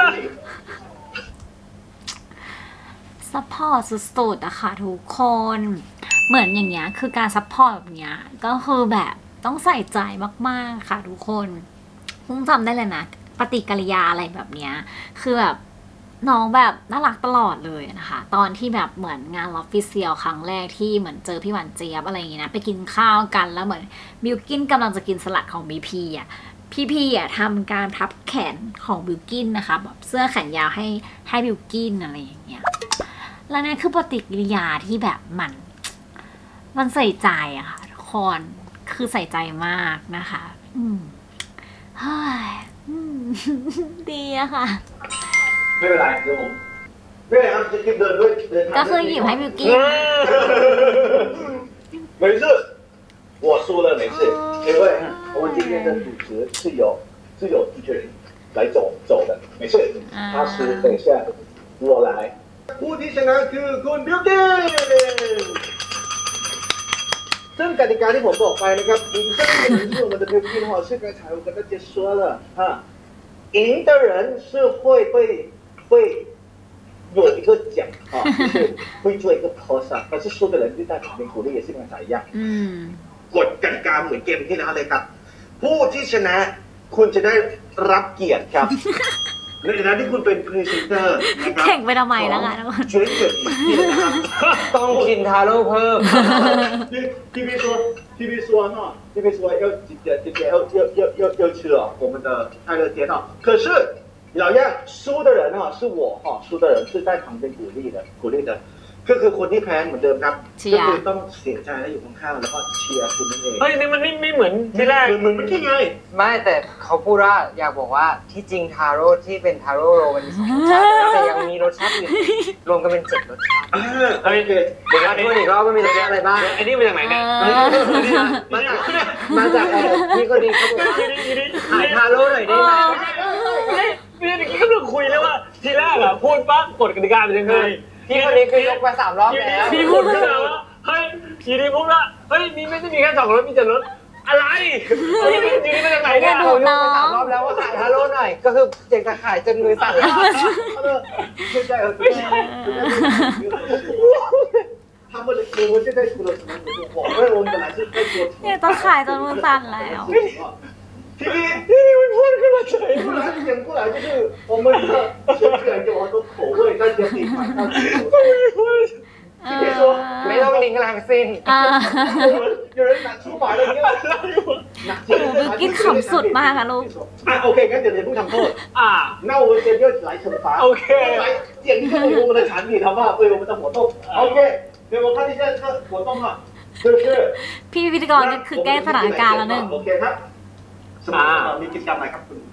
ซัพพอร์ตสุดๆอะค่ะทุกคนเหมือนอย่างเงี้ยคือการซัพพอร์ตแบบเนี้ยก็คือแบบต้องใส่ใจมากๆค่ะทุกคนพุ่งจำได้เลยนะปฏิกิริยาอะไรแบบเนี้ยคือแบบน้องแบบน่ารักตลอดเลยนะคะตอนที่แบบเหมือนงานออฟฟิเชียลครั้งแรกที่เหมือนเจอพี่หวานเจี๊ยบอะไรอย่างงี้นะไปกินข้าวกันแล้วเหมือนบิวกินกำลังจะกินสลัดของบีพีอ่ะพี่อ่ะทำการพับแขนของบิวกินนะคะแบบเสื้อแขนยาวให้บิวกินอะไรอย่างเงี้ยแล้วนั่นคือปฏิกิริยาที่แบบมันใส่ใจอะค่ะทุกคนคือใส่ใจมากนะคะเฮ้ยดีอะค่ะไม่เป็นไรเดี๋ยวผมไม่เป็นไรครับจะเดินด้วยเดินทางก็คือหยิบให้บิวกิ้น没事我输了没事因为我们今天的主持是有一群人来走的没事他输等一下我来ผู้ที่ชนะคือคุณบิวกิ้นซึ่งกติกาที่ผมบอกไปนะครับ赢的人是我们的บิวกิ้น哈是刚才我跟大家说了哈赢的人是会有一个奖啊，就是会做一个 pose 但是输的人就在旁边鼓励也是跟才一样กฎกติกาเหมือนเกมที่แล้วเลยครับผู้ที่ชนะคุณจะได้รับเกียรติครับในฐานะที่คุณเป็นพรีเซนเตอร์นะครับแข่งไปทำไมแล้วกันช่วยเกิดอีกทีนะครับต้องกินทาโร่เพิ่ม TV说哈TV说要吃了我们的泰勒街道可是老样输的人哈是我哈输的人是在旁边鼓励的ก็คือคนที่แพ้เหมือนเดิมครับก็คือต้องเสียใจแล้วอยู่ข้างๆแล้วก็เชียร์คุณนั่นเองเฮ้ยนี่มันไม่เหมือนที่แรกเหมือนที่ไงไม่แต่เขาพูดว่าอยากบอกว่าที่จริงทาโร่ที่เป็นทาโร่โรมันมี2 รสชาติแต่ยังมีรสชาติอื่นรวมกันเป็น7 รสชาติโอเคเดี๋ยวทวนอีกรอบว่ามีรสชาติอะไรบ้างไอ้นี่มาจากไหนเนี่ยมาจากพี่ก็ดีเขาบอกว่าขายทาโร่หน่อยได้ไหมพี่เมื่อกี้ก็เพิ่งคุยแล้วว่าทีแรกอะพูดปั๊บกฎกติกาเป็นยังไงพี่คนนี้คือยกมา3 รอบแล้วพี่พูดขึ้นมาว่าเฮ้ยทีนี้พูดว่าเฮ้ยมีไม่ได้มีแค่2 รถมี7 รถอะไรทีนี้มาจากไหนเนี่ยผมยกมา3 รอบแล้วว่าขายทาโร่หน่อยก็คือเจ๊งจะขายจนมือสั่นแล้วไม่ใช่他们我们现在出了什么我们本来是在做เนี่ยต้องขายจนมือสั่นแล้วพี่มันพูดขึ้นมาเฉยพูด来点过来就是我们的选出来有很多口味大家可以买到ไม่ต้องลิงก์อะไรทั้งสิ้น有人拿出牌了你看กินขำสุดมากค่ะลูก OK งั้นเดี๋ยวผู้ทำโทษ那我们先就来惩罚 OK 来检测我们的产品好不好为我们的活动 OK 给我看一下这个活动哈就是พี่พิธีกรนี่คือแก้สถานการณ์แล้วหนึ่งโอเคครับสมมติมีกิจกรรมอะไรครับคุณ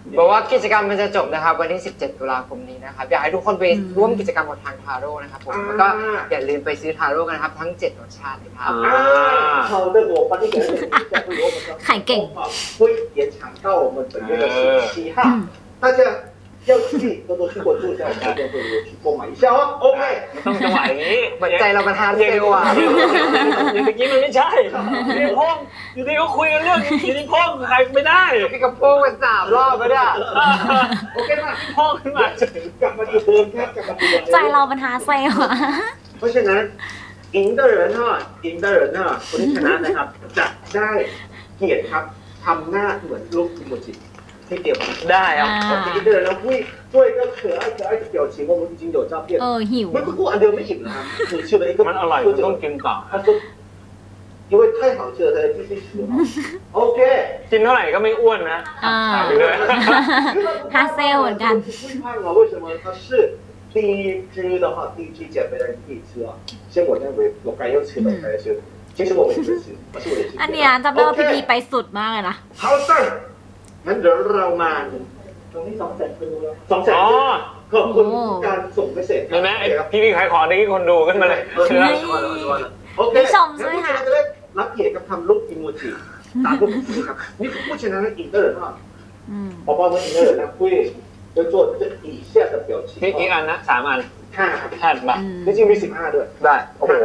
บอกว่ากิจกรรมมันจะจบนะครับวันที่ 17 ตุลาคมนี้นะครับอยากให้ทุกคนไปร่วมกิจกรรมกับทางทาโร่นะครับผมแล้วก็อย่าลืมไปซื้อทาโร่กันนะครับทั้ง 7 รสชาติเลยครับ好的，我把这个海给会延长到我们本月的17号，大家要去多多去关注一下我们的店铺，去购买一下哦。OK， ต้องจังหวะอย่างนี้เหมือนใจเราประทานเซลล์อ่ะอย่างเมื่อกี้มันไม่ใช่อยู่ในห้องอยู่ดีก็คุยกันเรื่องอยู่ในห้องใครไม่ได้พี่กระโปงมัน3 รอบแล้วเนี่ย OK 嘛， ห้องขึ้นมากลับมาที่เดิมครับกลับมาที่เดิมใจเรามันหาเซลล์อะเพราะฉะนั้น赢的人哈，赢的人哈，คนที่ชนะนะครับจะได้เกียรติครับทำหน้าเหมือนรูปอิโมจิให้เดียวกันได้ครับ赢的人呢会做一个可爱的表情，我们已经有照片。 หิวเมื่อสักครู่อันเดียวไม่อิ่มนะครับ只吃了一个มันอร่อยมันต้องกินต่อ他说因为太好吃了才继续吃嘛 OK กินเท่าไหร่ก็ไม่อ้วนนะอ่าไปเลยฮาเซลเหมือนกัน不会胖啊为什么它是第一支的话第一支减肥的人可以吃啊像我认为我该要吃的我该要吃其实我没吃我是我的อันเนี้ยจำได้ว่าพี่พีไปสุดมากเลยนะ好的งั้นเดี๋ยวเรามาตรงนี้200,000คนดูแล้ว200,000 อ๋อขอบคุณการส่งเมสเซจเห็นไหมไอ้พี่ขายของนี่คนดูขึ้นมาเลยโอเคพี่ชมด้วยค่ะจะได้รับเกียรติกับทำรูปอีโมจิตามรูปนี้ครับนี่คือผู้ชนะ赢的人啊อืม宝宝们赢的人呢会做这以下的表情พี่กี่อันนะ3 อัน 5ครับ 5 บาทจริงๆมี15ด้วยได้โอ้โห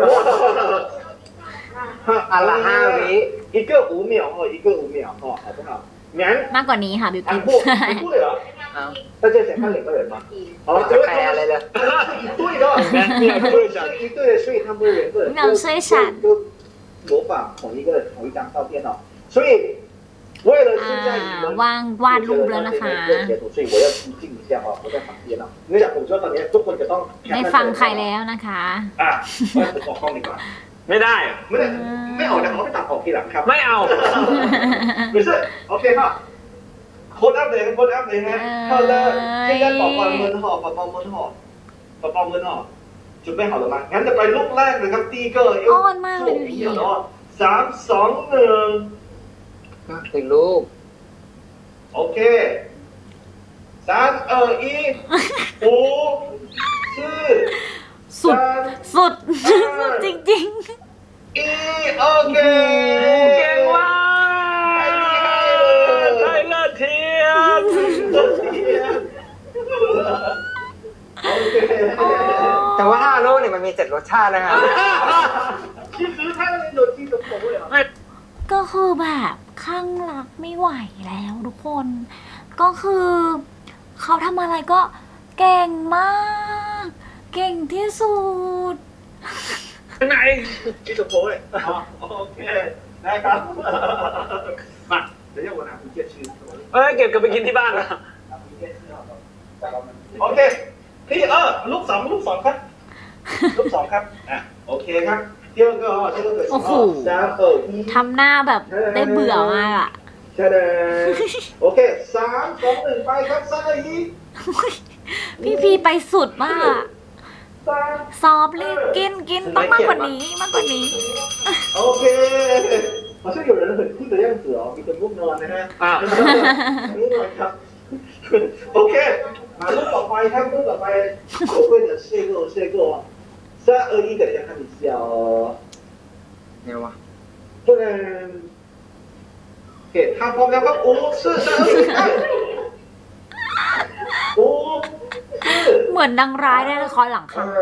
อันละ5 วิ一个5秒哦一个5秒哦好不好งั้นมากกว่านี้ค่ะบิวกิน全部的เหรอเอา大家想看2个人吗？哦， จะแปลอะไรเลย一对的， 没有对闪是一对的，所以他们2个人没有对闪都模仿同一张照片哦。所以为了现在你们วางวาดรูปแล้วนะคะ所以我要提醒一下哦，我在旁边哦。เนื่องจากผมเชื่อว่าตอนนี้ทุกคนจะต้องได้ฟังใครแล้วนะคะอ่ะผมออกกล้องดีกว่าไม่ได้ไม่ออกนะเขาไม่ตัดออกทีหลังครับไม่เอา没事，OK 哈。โค้ดอัพเลยโค้ดอัพเลยฮะเข้าเลย现在宝宝们哈宝宝们哈宝宝们哈准备好了吗งั้นจะไปลูกแรกเลยครับ第一个อ้อนมากเลยพี่เนาะ3 2 1 ถึงลูกโอเค3 2 1 5 4 สุด 3 สุด สุดจริง 1โอเคเก่งว่ากไทยเลิศเทียนโอเคแต่ว่าทาโร่เนี่ยมันมี 7 รสชาตินะครับ其实它那边有几种口味啊ๆ ก็คือแบบข้างรักไม่ไหวแล้วทุกคน ก็คือเขาทำอะไรก็เก่งมาก เก่งที่สุดไหน几种口味好 OK นะครับมาเดี๋ยว我拿笔记吃เอ้ยเก็บกลับไปกินที่บ้านนะโอเคที่ลูก2ครับลูก2ครับอ่ะโอเคครับ第二个哦这个可是โอ้โห 3 2 1 ทำหน้าแบบได้เบื่อมากอะใช่เลยโอเค3 2 1ไปครับ3 2 พี่พีไปสุดมาก 1 3 ซอฟรีบกินต้องมากกว่านี้มากกว่านี้ OK，好像有人很酷的样子哦，มีคนง่วงนอนนะฮะอ่ะง่วงนอนครับ OK，มารูปต่อไปครับรูปต่อไป我会的谢过3 2 1给大家看一下哦， ไงวะ不然给他พร้อมแล้วครับ5 4 3 2 1 5 เหมือนนางร้ายได้ละครหลังค่ะ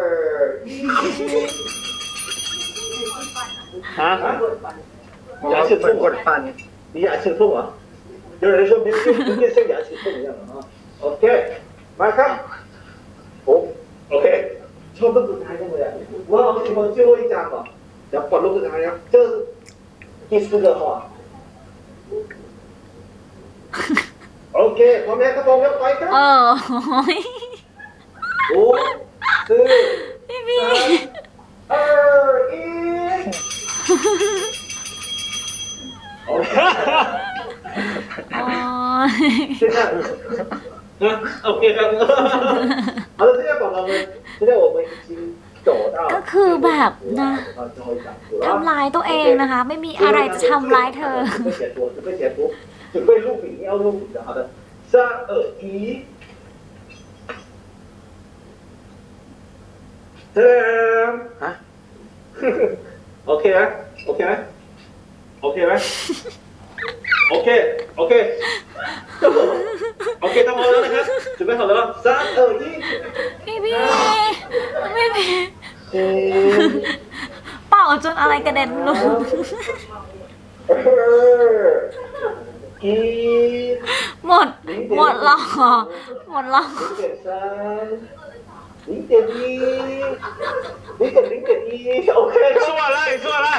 4 ฮะ 3牙齿ก痛ดฟัน你牙齿痛啊？有人说明天像牙齿痛一样的啊。OK，马上，好 ，OK，ชอบรูปสุดท้ายจังเลยอ่ะว่าเอาสิคนชื่อว่าอีจางเหรอเดี๋ยวกดรูปสุดท้ายนะ这第4个哈。OK，พร้อมแล้วครับพร้อมแล้วไปครับเออ 5 4 พี่พี 3 2 1 OK。 อ๋อ现在，OK ครับ好了，现在宝宝们，现在我们已经走到ก็คือแบบนะทำร้ายตัวเองนะคะ ไม่มีอะไรจะทำร้ายเธอ准备截图，准备录屏，要录屏的，好的。 3、2、1。เฮะโอเคไหมโอเคไหมโอเคไหมโอเคโอเคโอเคทำ好了นะครับ准备好了吗3、2、1 พี่เป่าจนอะไรกระเด็นลงหมดหรอหมดหรอ 0.3 0.1 OK ชั่วไร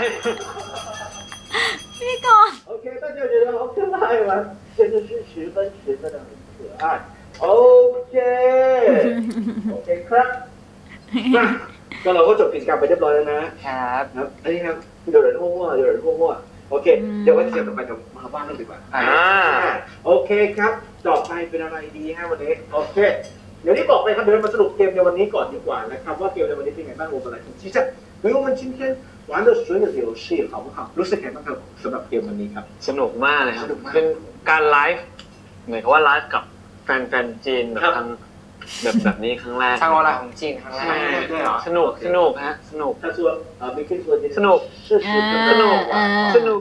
พี่ก่อน OK 大家觉得好可爱吗真的是10分的很可爱 OK OK ครับก็เราก็จบกิจกรรมไปเรียบร้อยแล้วนะครับอันนี้ครับเดี๋ยวมั่วโอเคเดี๋ยววันที่ต่อไปจะมาบ้านเราดีกว่าโอเคครับต่อไปเป็นอะไรดีฮะวันนี้โอเคเดี๋ยวนี้บอกไปครับเดี๋ยวมาสรุปเกมในวันนี้ก่อนดีกว่านะครับว่าเกมในวันนี้เป็นไงบ้าง我们来其实因为我们今天玩的所有的游戏好不好รู้สึกไงบ้างครับสำหรับเกมวันนี้ครับสนุกมากเลยครับเป็นการไลฟ์เหมือนกับว่าไลฟ์กับแฟนจีนแบบทางแบบนี้ครั้งแรกทางออนไลน์ของจีนครั้งแรกสนุกฮะสนุก他说没可以说สนุก是สนุกใช่ไหม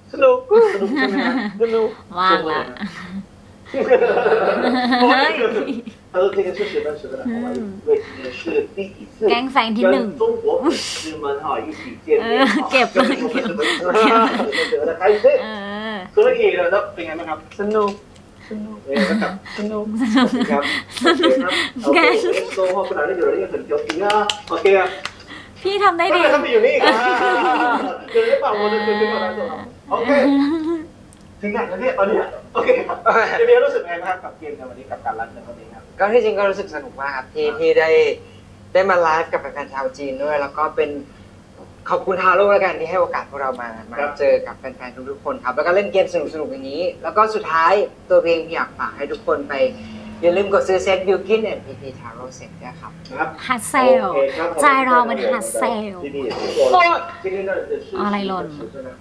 สนุกว่างละ他说这个是10分的好玩因为今天是第一次แก๊งแฟนที่1 跟中国粉丝们一起见面เก็บเลย得开心所以แล้วเป็นไงบ้างครับสนุกครับแก说话不然有人也很调皮啊OK啊พี่ทำได้ดี他们有那个有人把我的嘴给我拿走了 OK ถึงไหนแล้วเนี่ยตอนนี้โอเคครับเบียร์รู้สึกไงบ้างกับเกมในวันนี้กับการไลฟ์ในวันนี้ครับก็ที่จริงก็รู้สึกสนุกมากครับที่ได้มาไลฟ์กับแฟนๆชาวจีนด้วยแล้วก็เป็นขอบคุณทาโร่แล้วกันที่ให้โอกาสพวกเรามาเจอกับแฟนๆทุกๆคนครับแล้วก็เล่นเกมสนุกๆอย่างนี้แล้วก็สุดท้ายตัวเพลงอยากฝากให้ทุกคนไปอย่าลืมกดซื้อเซต Bilkin and PP Taro Set ด้วยครับฮัตเซลใจเรามันฮัตเซลอะไรหล่น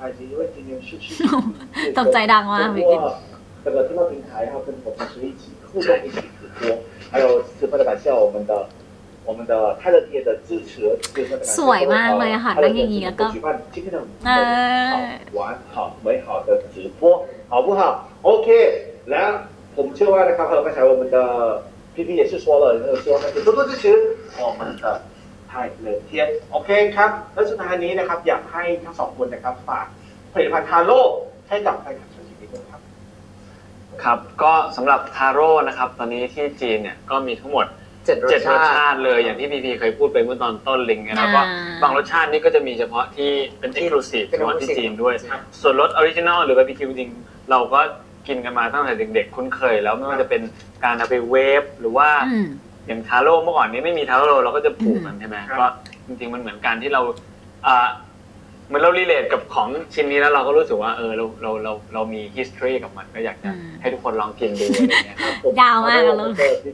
ตกใจดังมากพี่กิน这个听到平台，然后跟我们一起互动、一起直播，还有十分的感谢我们的泰勒爹的支持， สวยมากเลยค่ะนั่งอย่างนี้แล้วก็举办今天的好玩、好美好的直播，好不好 ？OK， แล้วผมเชื่อว่านะครับ刚才我们的 PP 也是说了，说那个多多支持我们的泰勒爹 OK ครับแล้วสุดท้ายนี้นะครับอยากให้ทั้งสองคนนะครับฝากผลิตภัณฑ์ทาโร่ให้กับแฟนคลับชาวจีนด้วยครับครับก็สำหรับทาโร่นะครับตอนนี้ที่จีนเนี่ยก็มีทั้งหมด7 รสชาติเลยอย่างที่พีเคยพูดไปเมื่อตอนต้นลิงก์นะครับว่าบางรสชาตินี่ก็จะมีเฉพาะที่เป็น exclusive เฉพาะที่จีนด้วยส่วนรสออริจินอลหรือ BBQ จริงๆเราก็กินกันมาตั้งแต่เด็กๆคุ้นเคยแล้วไม่ว่าจะเป็นการเอาไปเวฟหรือว่าอย่างทาโร่เมื่อก่อนนี้ไม่มีทาโร่เราก็จะปลูกมันใช่ไหมก็จริงๆมันเหมือนการที่เราเหมือนเรารีเลทกับของชิ้นนี้แล้วเราก็รู้สึกว่าเรามี history กับมันก็อยากจะให้ทุกคนลองกินดูอะไรอย่างเงี้ยยาวมากเลย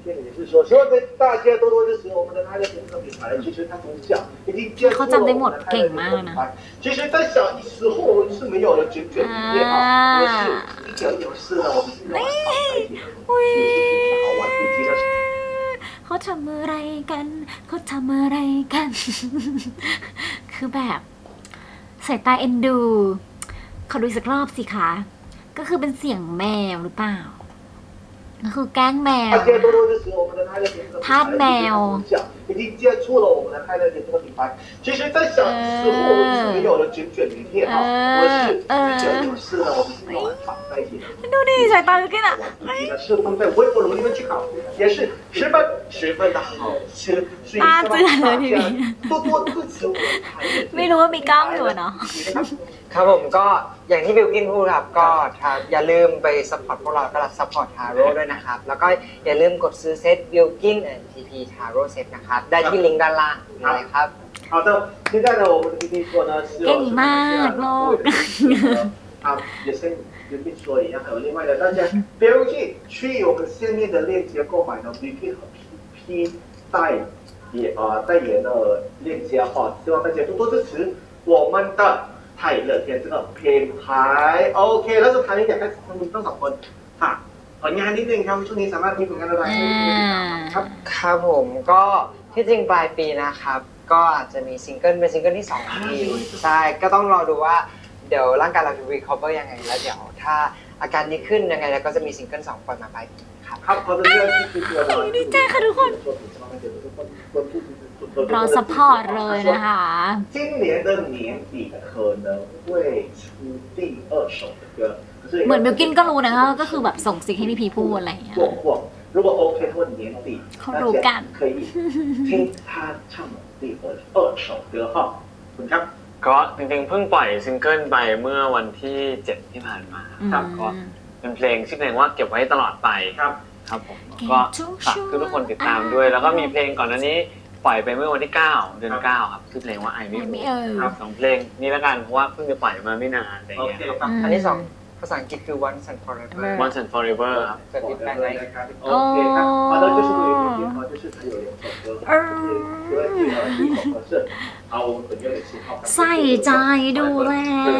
เขาจำได้หมดเก่งมากนะ其实在小时候是没有了卷卷里面啊但是一个有事呢我们是好玩不记得เขาทำอะไรกันคือแบบสายตาเอ็นดูขอดูสักรอบสิคะก็คือเป็นเสียงแมวหรือเปล่าก็คือแกล้งแมวทาสแมว已经接触了我们的泰勒姐这个品牌。其实，在小时候我们是没有了卷卷名片啊，我是一个有事呢，我们是用来绑在一起的。 ดูดิสายตาเมื่อกี้น่ะ是放在微波炉里面去烤，也是十分的好吃，所以希望大家多多支持我们泰勒。 ไม่รู้ว่ามีกล้ามอยู่เนาะครับผมก็อย่างที่บิลกินพูดครับก็อย่าลืมไปซัพพอร์ตพวกเราก็ซัพพอร์ตทาโร่ด้วยนะครับแล้วก็อย่าลืมกดซื้อเซตบิลกินและ PP Taro Set นะครับได้ที่ลิงก์ด้านล่างเลยครับ好的现在呢我们的 PP 说呢是เก่งมากโลก也是跟พี่说一样还有另外的大家不要去我们下面的链接购买呢 BP 和 PP 代言的链接哈希望大家多多支持我们的泰勒天这个品牌 OK แล้วสุดท้ายนี้อยากให้ทั้งสองคนฝากผลงานนิดนึงครับช่วงนี้สามารถมีผลงานอะไรให้ดูครับครับผมก็ที่จริงปลายปีนะครับก็อาจจะมีซิงเกิลเป็นซิงเกิลที่2ของพี่ใช่ก็ต้องรอดูว่าเดี๋ยวร่างกายเราจะ recover ยังไงแล้วเดี๋ยวถ้าอาการดีขึ้นยังไงแล้วก็จะมีซิงเกิล2ปล่อยมาปลายปีครับครับเขาจะเลือกที่คือตัวเราดีใจค่ะทุกคนเราซัพพอร์ตเลยนะคะ今年的年底可能会出第2首的歌เหมือนบิลกินก็รู้นะคะก็คือแบบส่งซิกให้พี่พีพูดอะไรอย่างเงี้ย如果 OK 的话年底เขารู้กัน可以听他唱的第2首歌哈คุณครับก็จริงๆเพิ่งปล่อยซิงเกิลไปเมื่อวันที่ 7 ที่ผ่านมาครับก็เป็นเพลงชื่อเพลงว่าเก็บไว้ตลอดไปครับครับผมก็ฝากทุกคนติดตามด้วย แล้วก็มีเพลงก่อนหน้านี้ปล่อยไปเมื่อวันที่ 9 เดือน 9 ครับชื่อเพลงว่าไอไม่ครับ2เพลงนี้แล้วกันเพราะว่าเพิ่งจะปล่อยมาไม่นานอะไรเงี้ยครับอันที่2ภาษาอังกฤษคือ Once and Forever Once and Forever ครับจะติดแปลงไว้ OK ครับ好的就是有一句话就是他有2首歌因为第一首歌是我们本月的7号ใส่ใจดูแล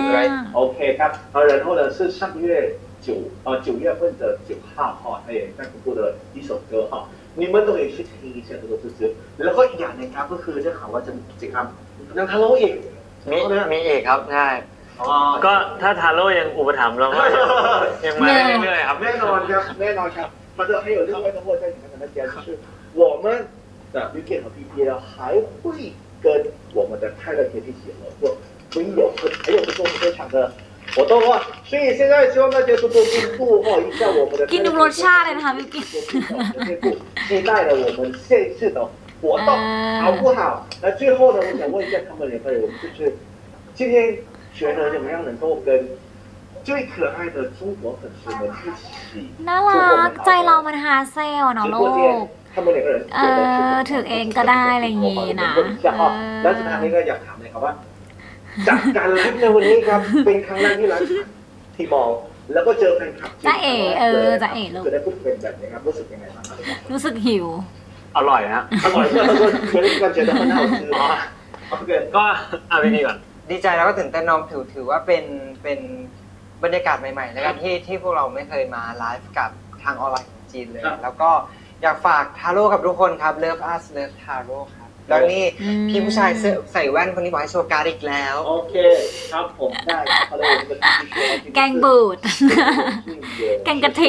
OK ครับ然后呢是上个月9月份的9号哈他也在公布的一首歌哈你们都可以去听一下这个支持แล้วก็อีกอย่างนึงครับก็คือได้ข่าวว่าจะจริงครับยังทะเลาะอีกมีอีกครับใช่ก็ถ้าทาโร่ยังอุปถัมภ์เราก็ยังมาได้เรื่อยๆครับแน่นอนครับแน่นอนครับ反正还有另外的货在你们的家就是我们的 UK 和 PPL 还会跟我们的泰勒 KT 一起合作还有个做非常的活动啊，所以现在希望大家多多关注一下我们的。 กินดูรสชาติเลยนะคะบิลกิน期待了我们这一次的活动，好不好？那最后呢，我想问一下他们两个人，就是今天觉得怎么样能够跟最可爱的中国粉丝们一起？ น่ารักใจเรามันฮาเซลเนาะลูก他们两个人ถือเองก็ได้อะไรอย่างงี้นะแล้วสุดท้ายนี้ก็อยากถามเลยครับว่าจากการไลฟ์ในวันนี้ครับเป็นครั้งแรกที่ไลฟ์ที่มอลแล้วก็เจอแฟนคลับจ้าเอ๋จ้าเอ๋ลูกจะได้พูดเป็นแบบนี้ครับรู้สึกยังไงบ้างครับรู้สึกหิวอร่อยฮะอร่อยมากเลยเคยได้การเจอกันมาคือโอเคก็เอาพี่ก่อนดีใจแล้วก็ตื่นเต้นน้องถือว่าเป็นบรรยากาศใหม่ๆในการที่พวกเราไม่เคยมาไลฟ์กับทางออนไลน์ของจีนเลย แล้วก็อยากฝากทาโร่กับทุกคนครับ Love Us Love Taro ครับแล้วนี่พี่ผู้ชายใส่แว่นคนนี้บอกให้โชว์การ์ดอีกแล้วโอเคครับผมได้ครับเลยเป็นที่แกงบูด แกงกะทิ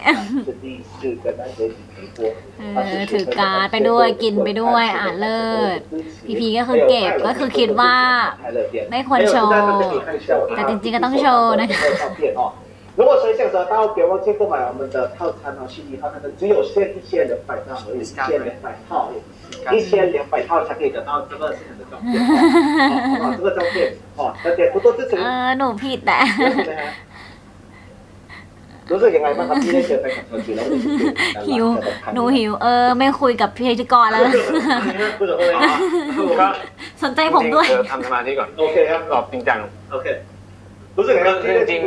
ถือการ์ดไปด้วยกินไปด้วยเลิศพีก็คือเก็บก็คือคิดว่าไม่ควรโชว์แต่จริงๆก็ต้องโชว์นะคะ如果谁想得到，别忘记购买我们的套餐CD套餐的，只有限1200张而已，1200套，1200套才可以得到这个现场的照片，这个照片，而且不多支持。 หนูผิดแต่รู้สึกยังไงบ้างครับที่ได้เจอแฟนคลับชาวจีนแล้วหิวหนูหิวไม่คุยกับพิธีกรแล้วสนใจผมด้วยทำสมาธิก่อนโอเคครับตอบจริงจังโอเครู้สึกยังไงที่ได้จริง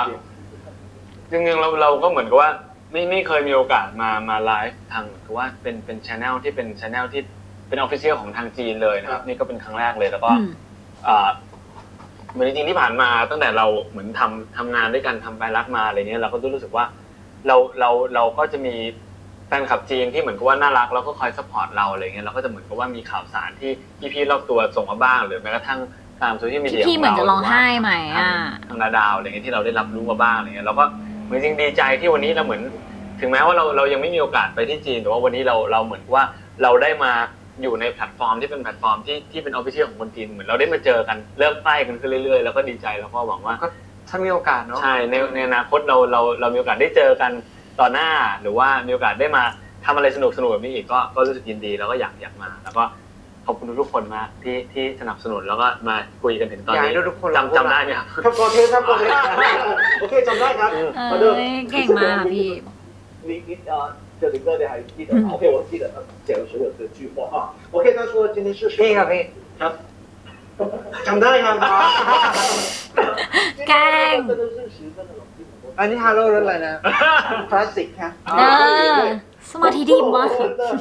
ๆเราก็เหมือนกับว่าไม่เคยมีโอกาสมาไลฟ์ทางคือว่าเป็นช anel ที่เป็นช anel ที่เป็นออฟฟิเชียลของทางจีนเลยนะครับนี่ก็เป็นครั้งแรกเลยแล้วก็เหมือนจริงๆที่ผ่านมาตั้งแต่เราเหมือนทำงานด้วยกันทำไปรักมาอะไรเงี้ยเราก็รู้สึกว่าเราก็จะมีแฟนคลับจีนที่เหมือนกับว่าน่ารักแล้วก็คอยซัพพอร์ตเราอะไรเงี้ยเราก็จะเหมือนกับว่ามีข่าวสารที่พี่ๆรอบตัวส่งมาบ้างหรือแม้กระทั่งตามโซเชียลมีเดียของเราพี่เหมือนจะร้องไห้ไหมทางดาวอะไรเงี้ยที่เราได้รับรู้มาบ้างอะไรเงี้ยเราก็เหมือนจริงดีใจที่วันนี้เราเหมือนถึงแม้ว่าเรายังไม่มีโอกาสไปที่จีนแต่ว่าวันนี้เราเหมือนว่าเราได้มาอยู่ในแพลตฟอร์มที่เป็นแพลตฟอร์มที่เป็นออฟฟิเชียลของคนจีนเหมือนเราได้มาเจอกันเริ่มใกล้กันขึ้นเรื่อยๆแล้วก็ดีใจแล้วก็หวังว่าถ้ามีโอกาสเนาะใช่ในอนาคตเรามีโอกาสได้เจอกันต่อหน้าหรือว่ามีโอกาสได้มาทำอะไรสนุกแบบนี้อีกก็รู้สึกยินดีแล้วก็อยากมาแล้วก็ขอบคุณทุกคนมากที่สนับสนุนแล้วก็มาคุยกันถึงตอนนี้จำได้ไหมครับครับโอเคโอเคจำได้ครับเก่งมากพี่你这里哥的还记得 OK 我记得讲了所有的句话OK 他说今天是พี่ครับพี่ครับจำได้ครับแกงอันนี้ฮาโลรถอะไรนะคลาสสิกครับสมาธิดีมาก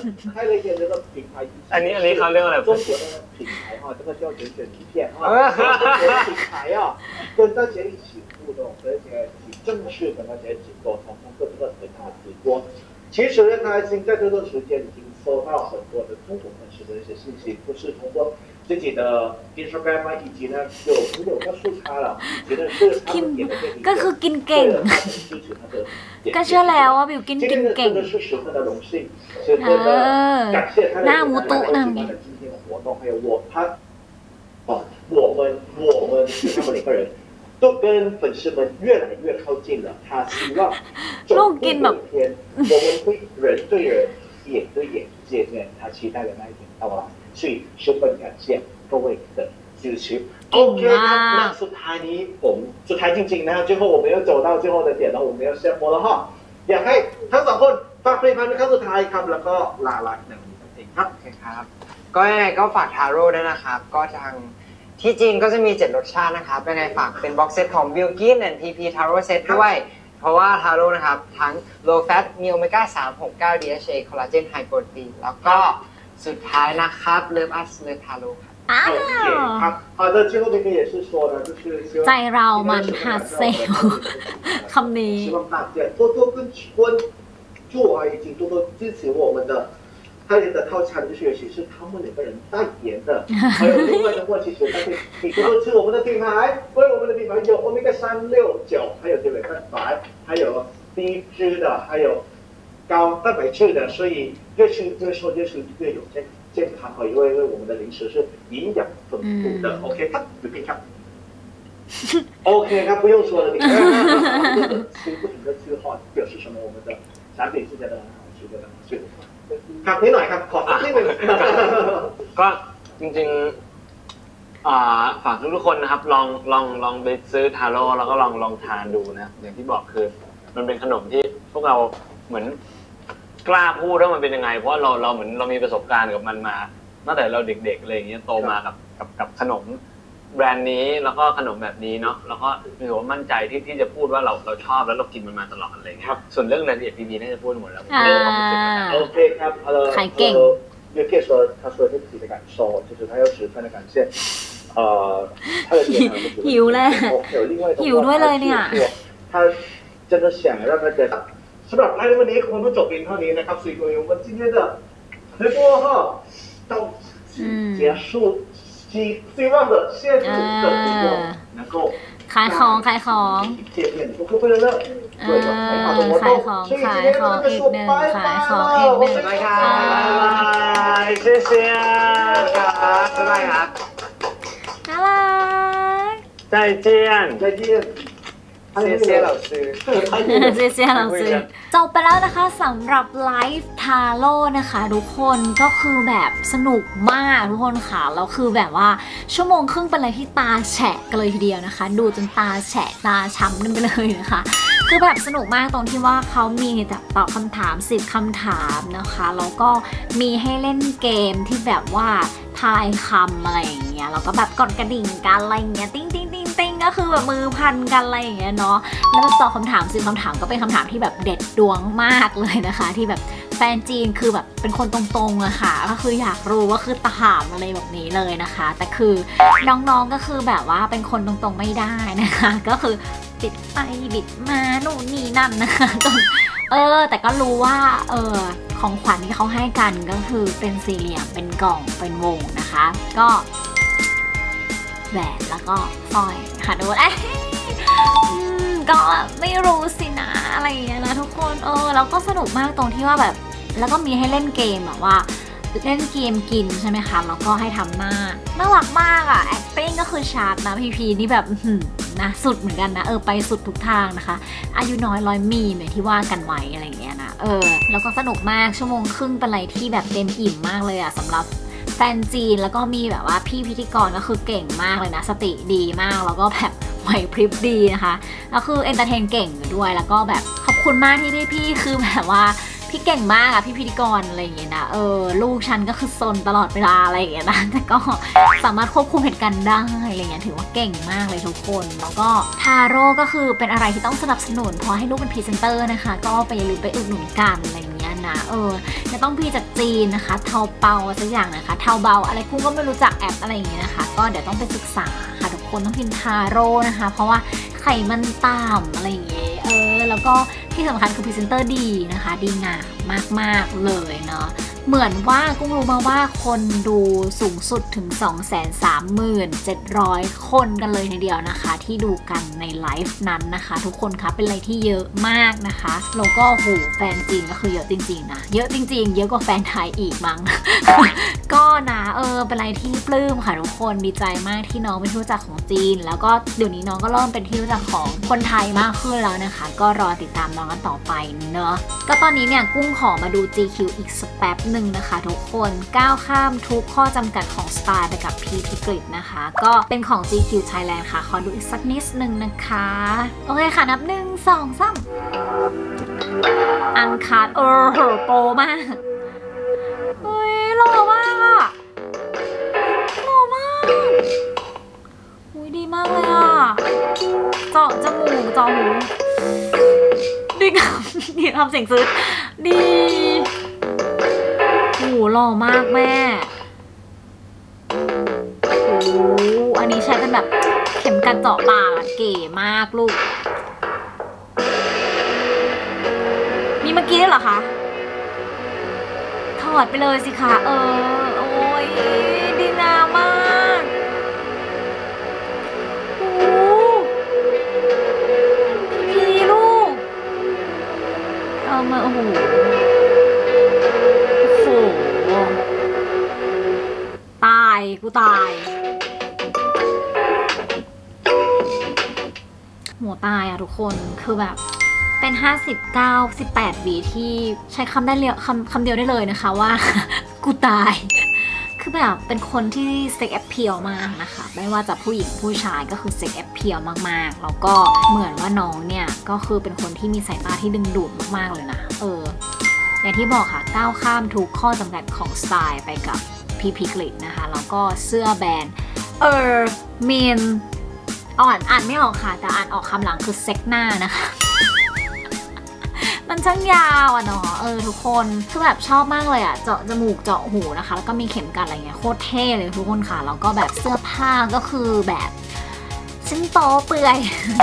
อันนี้เขาเรียกอะไร中国的品牌这个叫卷卷皮片品牌跟大家一起互动而且喜欢正式跟大家一起沟通，通过这个很大的直播。其实呢，他已经在这段时间已经收到很多的中国粉丝的一些信息，不是通过自己的 Instagram 以及呢有朋友告诉他了，觉得是他们给的这个ก็คือกินเก่งก็เชื่อแล้วว่าบิวกินเก่ง真的是十分的荣幸，十分的感谢他的来到今天的活动，还有我们他们两个人。都跟粉丝们越来越靠近了。他希望总有一天，我们会人对人、眼对眼见面。他期待的那一天到来，所以十分感谢各位的支持。OK ครับ那สุดท้ายนี้ผมสุดท้ายจริงๆนะ最后我们要走到最后的点了，我们要下播了哈。อยากให้ทั้งสองคนฝากผลิตภัณฑ์ครั้งสุดท้ายครับแล้วก็ลาลักหนึ่งทีครับโอเคครับก็ยังไงก็ฝากทาโร่ด้วยนะครับก็ทางที่จีนก็จะมี7รสชาตินะครับยังไงฝากเป็นบ็อกเซตของ Bilkin and PP Taro Set ด้วยเพราะว่าทาโร่นะครับทั้ง low fat มี omega 369 DHA collagen high protein แล้วก็สุดท้ายนะครับ Love Us Love Taro ครับ好的最后这个也是说呢就是ใจเรามันหัดเซลคำนี้希望大家多多关注以及多多支持我们的他的套餐就是尤其是他们两个人代言的，还有另外的话，其实他可以多多吃我们的品牌，因为我们的品牌有 omega 369，还有这个蛋白，还有低脂的，还有高蛋白质的，所以越吃越瘦，越吃越有健康因为我们的零食是营养丰富的。OK， ครับหรือผิดครับ？OK， ครับ不用说了，你看吃不停的吃话表示什么？我们的产品是真的很好吃的，所以。ครับนิดหน่อยครับขอนิดนึงก็จริงๆฝากทุกคนนะครับลองไปซื้อทาโร่แล้วก็ลองทานดูนะอย่างที่บอกคือมันเป็นขนมที่พวกเราเหมือนกล้าพูดว่ามันเป็นยังไงเพราะเราเหมือนเรามีประสบการณ์กับมันมาตั้งแต่เราเด็กๆอะไรอย่างเงี้ยโตมากับขนมแบรนด์นี้แล้วก็ขนมแบบนี้เนาะแล้วก็มีความมั่นใจที่จะพูดว่าเราชอบแล้วเรากินมันมาตลอดอะไรเงี้ยส่วนเรื่องรายละเอียดพีน่าจะพูดหมดแล้วโอเคครับขายเก่ง也可以说他说自己的感受就是他要十分的感谢他的หิวเลยหิวด้วยเลยเนี่ย他真的想让大家สำหรับไลฟ์วันนี้คงต้องจบเพียงเท่านี้นะครับ所以我们今天的直播哈到此结束希望的下次的直播能够ขายของ见面ทุกคนเลยด้วยกับ美好的活动所以今天就这个说拜拜了拜拜谢谢ครับบ๊ายบายครับน่ารัก再见再见谢谢老师谢谢老师จบไปแล้วนะคะสำหรับไลฟ์ทาโร่นะคะทุกคนก็คือแบบสนุกมากทุกคนค่ะแล้วคือแบบว่าชั่วโมงครึ่งเป็นอะไรที่ตาแฉะกันเลยทีเดียวนะคะดูจนตาแฉะตาช้ำกันไปเลยนะคะคือแบบสนุกมากตรงที่ว่าเขามีแบบตอบคำถาม10คำถามนะคะแล้วก็มีให้เล่นเกมที่แบบว่าทายคำอะไรอย่างเงี้ยแล้วก็แบบกดกระดิ่งกันอะไรอย่างเงี้ยติ้งติ้งติ้งติ้งก็คือแบบมือพันกันอะไรอย่างเงี้ยเนาะแล้วตอบคำถาม10คำถามก็เป็นคำถามที่แบบเด็ดดวงมากเลยนะคะที่แบบแฟนจีนคือแบบเป็นคนตรงๆอะค่ะก็คืออยากรู้ว่าคือถามอะไรแบบนี้เลยนะคะแต่คือน้องๆก็คือแบบว่าเป็นคนตรงๆไม่ได้นะคะก็คือบิดไปบิดมาโน่นนี่นั่นนะคะแต่ก็รู้ว่าของขวัญที่เขาให้กันก็คือเป็นสี่เหลี่ยมเป็นกล่องเป็นวงนะคะก็แหวนแล้วก็สร้อยค่ะดูก็ไม่รู้สินะอะไรอย่างเงี้ยนะทุกคนแล้วก็สนุกมากตรงที่ว่าแบบแล้วก็มีให้เล่นเกมแบบว่าเล่นเกมกินใช่ไหมคะแล้วก็ให้ทำหน้าน่ารักมากอ่ะ acting ก็คือชาร์ปนะพีนี่แบบนะสุดเหมือนกันนะไปสุดทุกทางนะคะอายุน้อยร้อยมีเหมือนที่ว่ากันไว้อะไรอย่างเงี้ยนะแล้วก็สนุกมากชั่วโมงครึ่งเป็นอะไรที่แบบเต็มอิ่มมากเลยอ่ะสำหรับแฟนจีนแล้วก็มีแบบว่าพี่พิธีกรก็คือเก่งมากเลยนะสติดีมากแล้วก็แบบไหวพริบดีนะคะแล้วคือเอนเตอร์เทนเก่งด้วยแล้วก็แบบขอบคุณมากที่พี่คือแบบว่าพี่เก่งมากอะพี่พิธีกรอะไรอย่างเงี้ยนะลูกฉันก็คือซนตลอดเวลาอะไรอย่างเงี้ยนะแต่ก็สามารถควบคุมเหตุการณ์ได้อะไรเงี้ยถือว่าเก่งมากเลยทุกคนแล้วก็ทาโร่ก็คือเป็นอะไรที่ต้องสนับสนุนเพราะให้ลูกเป็นพรีเซนเตอร์นะคะก็ไปอย่าลืมไปอุดหนุนกันอะไรอย่างเงี้ยนะจะต้องพี่จากจีนนะคะเทาเปาสักอย่างนะคะเทาเบาอะไรคุณก็ไม่รู้จักแอปอะไรอย่างเงี้ยนะคะก็เดี๋ยวต้องไปศึกษาค่ะทุกคนต้องพิมพ์ทาโร่นะคะเพราะว่าไขมันต่ำอะไรอย่างเงี้ยแล้วก็ที่สำคัญคือพรีเซนเตอร์ดีนะคะดีงามมากๆเลยเนาะเหมือนว่ากุ้งรู้มาว่าคนดูสูงสุดถึง 237,000 คนกันเลยทีเดียวนะคะที่ดูกันในไลฟ์นั้นนะคะทุกคนคะเป็นอะไรที่เยอะมากนะคะแล้วก็โหแฟนจีนก็คือเยอะจริงๆนะเยอะจริงๆเยอะกว่าแฟนไทยอีกมั้ง ก็นะเป็นอะไรที่ปลื้มค่ะทุกคนดีใจมากที่น้องเป็นที่รู้จักของจีนแล้วก็เดี๋ยวนี้น้องก็เริ่มเป็นที่รู้จักของคนไทยมากขึ้นแล้วนะคะก็รอติดตามน้องกันต่อไปเนาะก็ตอนนี้เนี่ยกุ้งขอมาดู GQ อีกสักแป๊บหนึ่งนะคะทุกคนก้าวข้ามทุกข้อจำกัดของสไตล์ไปกับพีพิกฤตนะคะก็เป็นของ GQ Thailand ค่ะขอดูอีกสักนิดนึงนะคะโอเคค่ะนับ1 2 3อังคารโปรมากเฮ้ยหล่อมากอะหล่อมากอุ้ยดีมากเลยอะเจาะจมูกเจาะหูดีงามดีทำเสียงซื้อดีโอ้หล่อมากแม่โอ้อันนี้ใช้เป็นแบบเข็มกัดเจาะปากเก๋มากลูกมีเมื่อกี้ด้วยเหรอคะถอดไปเลยสิคะโอ้ยดีงามมากโอ้พี่ลูกมาโอ้โหตายกูตายหัวตายอะทุกคนคือแบบเป็น59-18 วีที่ใช้คำได้เดียวคำเดียวได้เลยนะคะว่า กูตายคือแบบเป็นคนที่เซ็กแอปเพียวมากนะคะไม่ว่าจะผู้หญิงผู้ชายก็คือเซ็กแอปเพียวมากๆแล้วก็เหมือนว่าน้องเนี่ยก็คือเป็นคนที่มีสายตาที่ดึงดูดมากๆเลยนะอย่างที่บอกค่ะก้าวข้ามทุกข้อจำกัดของสไตล์ไปกับพีพิกฤตนะคะแล้วก็เสื้อแบรนด์มีนอ่านไม่ออกค่ะแต่อ่านออกคำหลังคือเซ็กหน้านะคะมันช่างยาวอ่ะเนาะทุกคนคือแบบชอบมากเลยอ่ะเจาะจมูกเจาะหูนะคะแล้วก็มีเข็มกัดอะไรเงี้ยโคตรเท่เลยทุกคนค่ะแล้วก็แบบเสื้อผ้าก็คือแบบชิ้นโตเปื่อย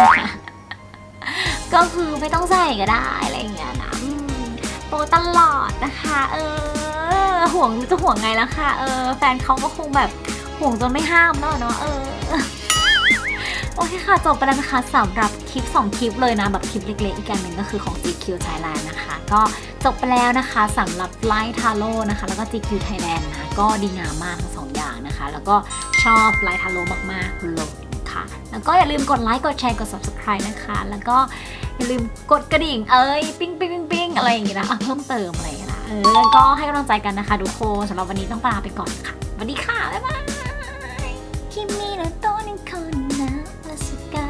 ก็คือไม่ต้องใส่ก็ได้อะไรเงี้ยนะโตตลอดนะคะห่วงจะห่วงไงล่ะค่ะแฟนเขาก็คงแบบห่วงจนไม่ห้ามแล้วเนาะโอเคค่ะจบไปแล้วนะคะสำหรับคลิป2คลิปเลยนะแบบคลิปเล็กๆอีกอย่างหนึ่งก็คือของ GQ Thailand นะคะก็จบไปแล้วนะคะสำหรับไลท์ทาโร่นะคะแล้วก็ GQ Thailand นะก็ดีงามมากทั้ง2อย่างนะคะแล้วก็ชอบไลท์ทาโร่มากๆเลยค่ะแล้วก็อย่าลืมกดไลค์กดแชร์กด Subscribe นะคะแล้วก็อย่าลืมกดกระดิ่งปิ้งอะไรอย่างงี้นะเพิ่มเติมอะไรอย่างงี้นะก็ให้กำลังใจกันนะคะทุกคนสำหรับวันนี้ต้องลาไปก่อนค่ะสวัสดีค่ะบ๊ายบายคิมิโนโตะนิโคนะ Asuka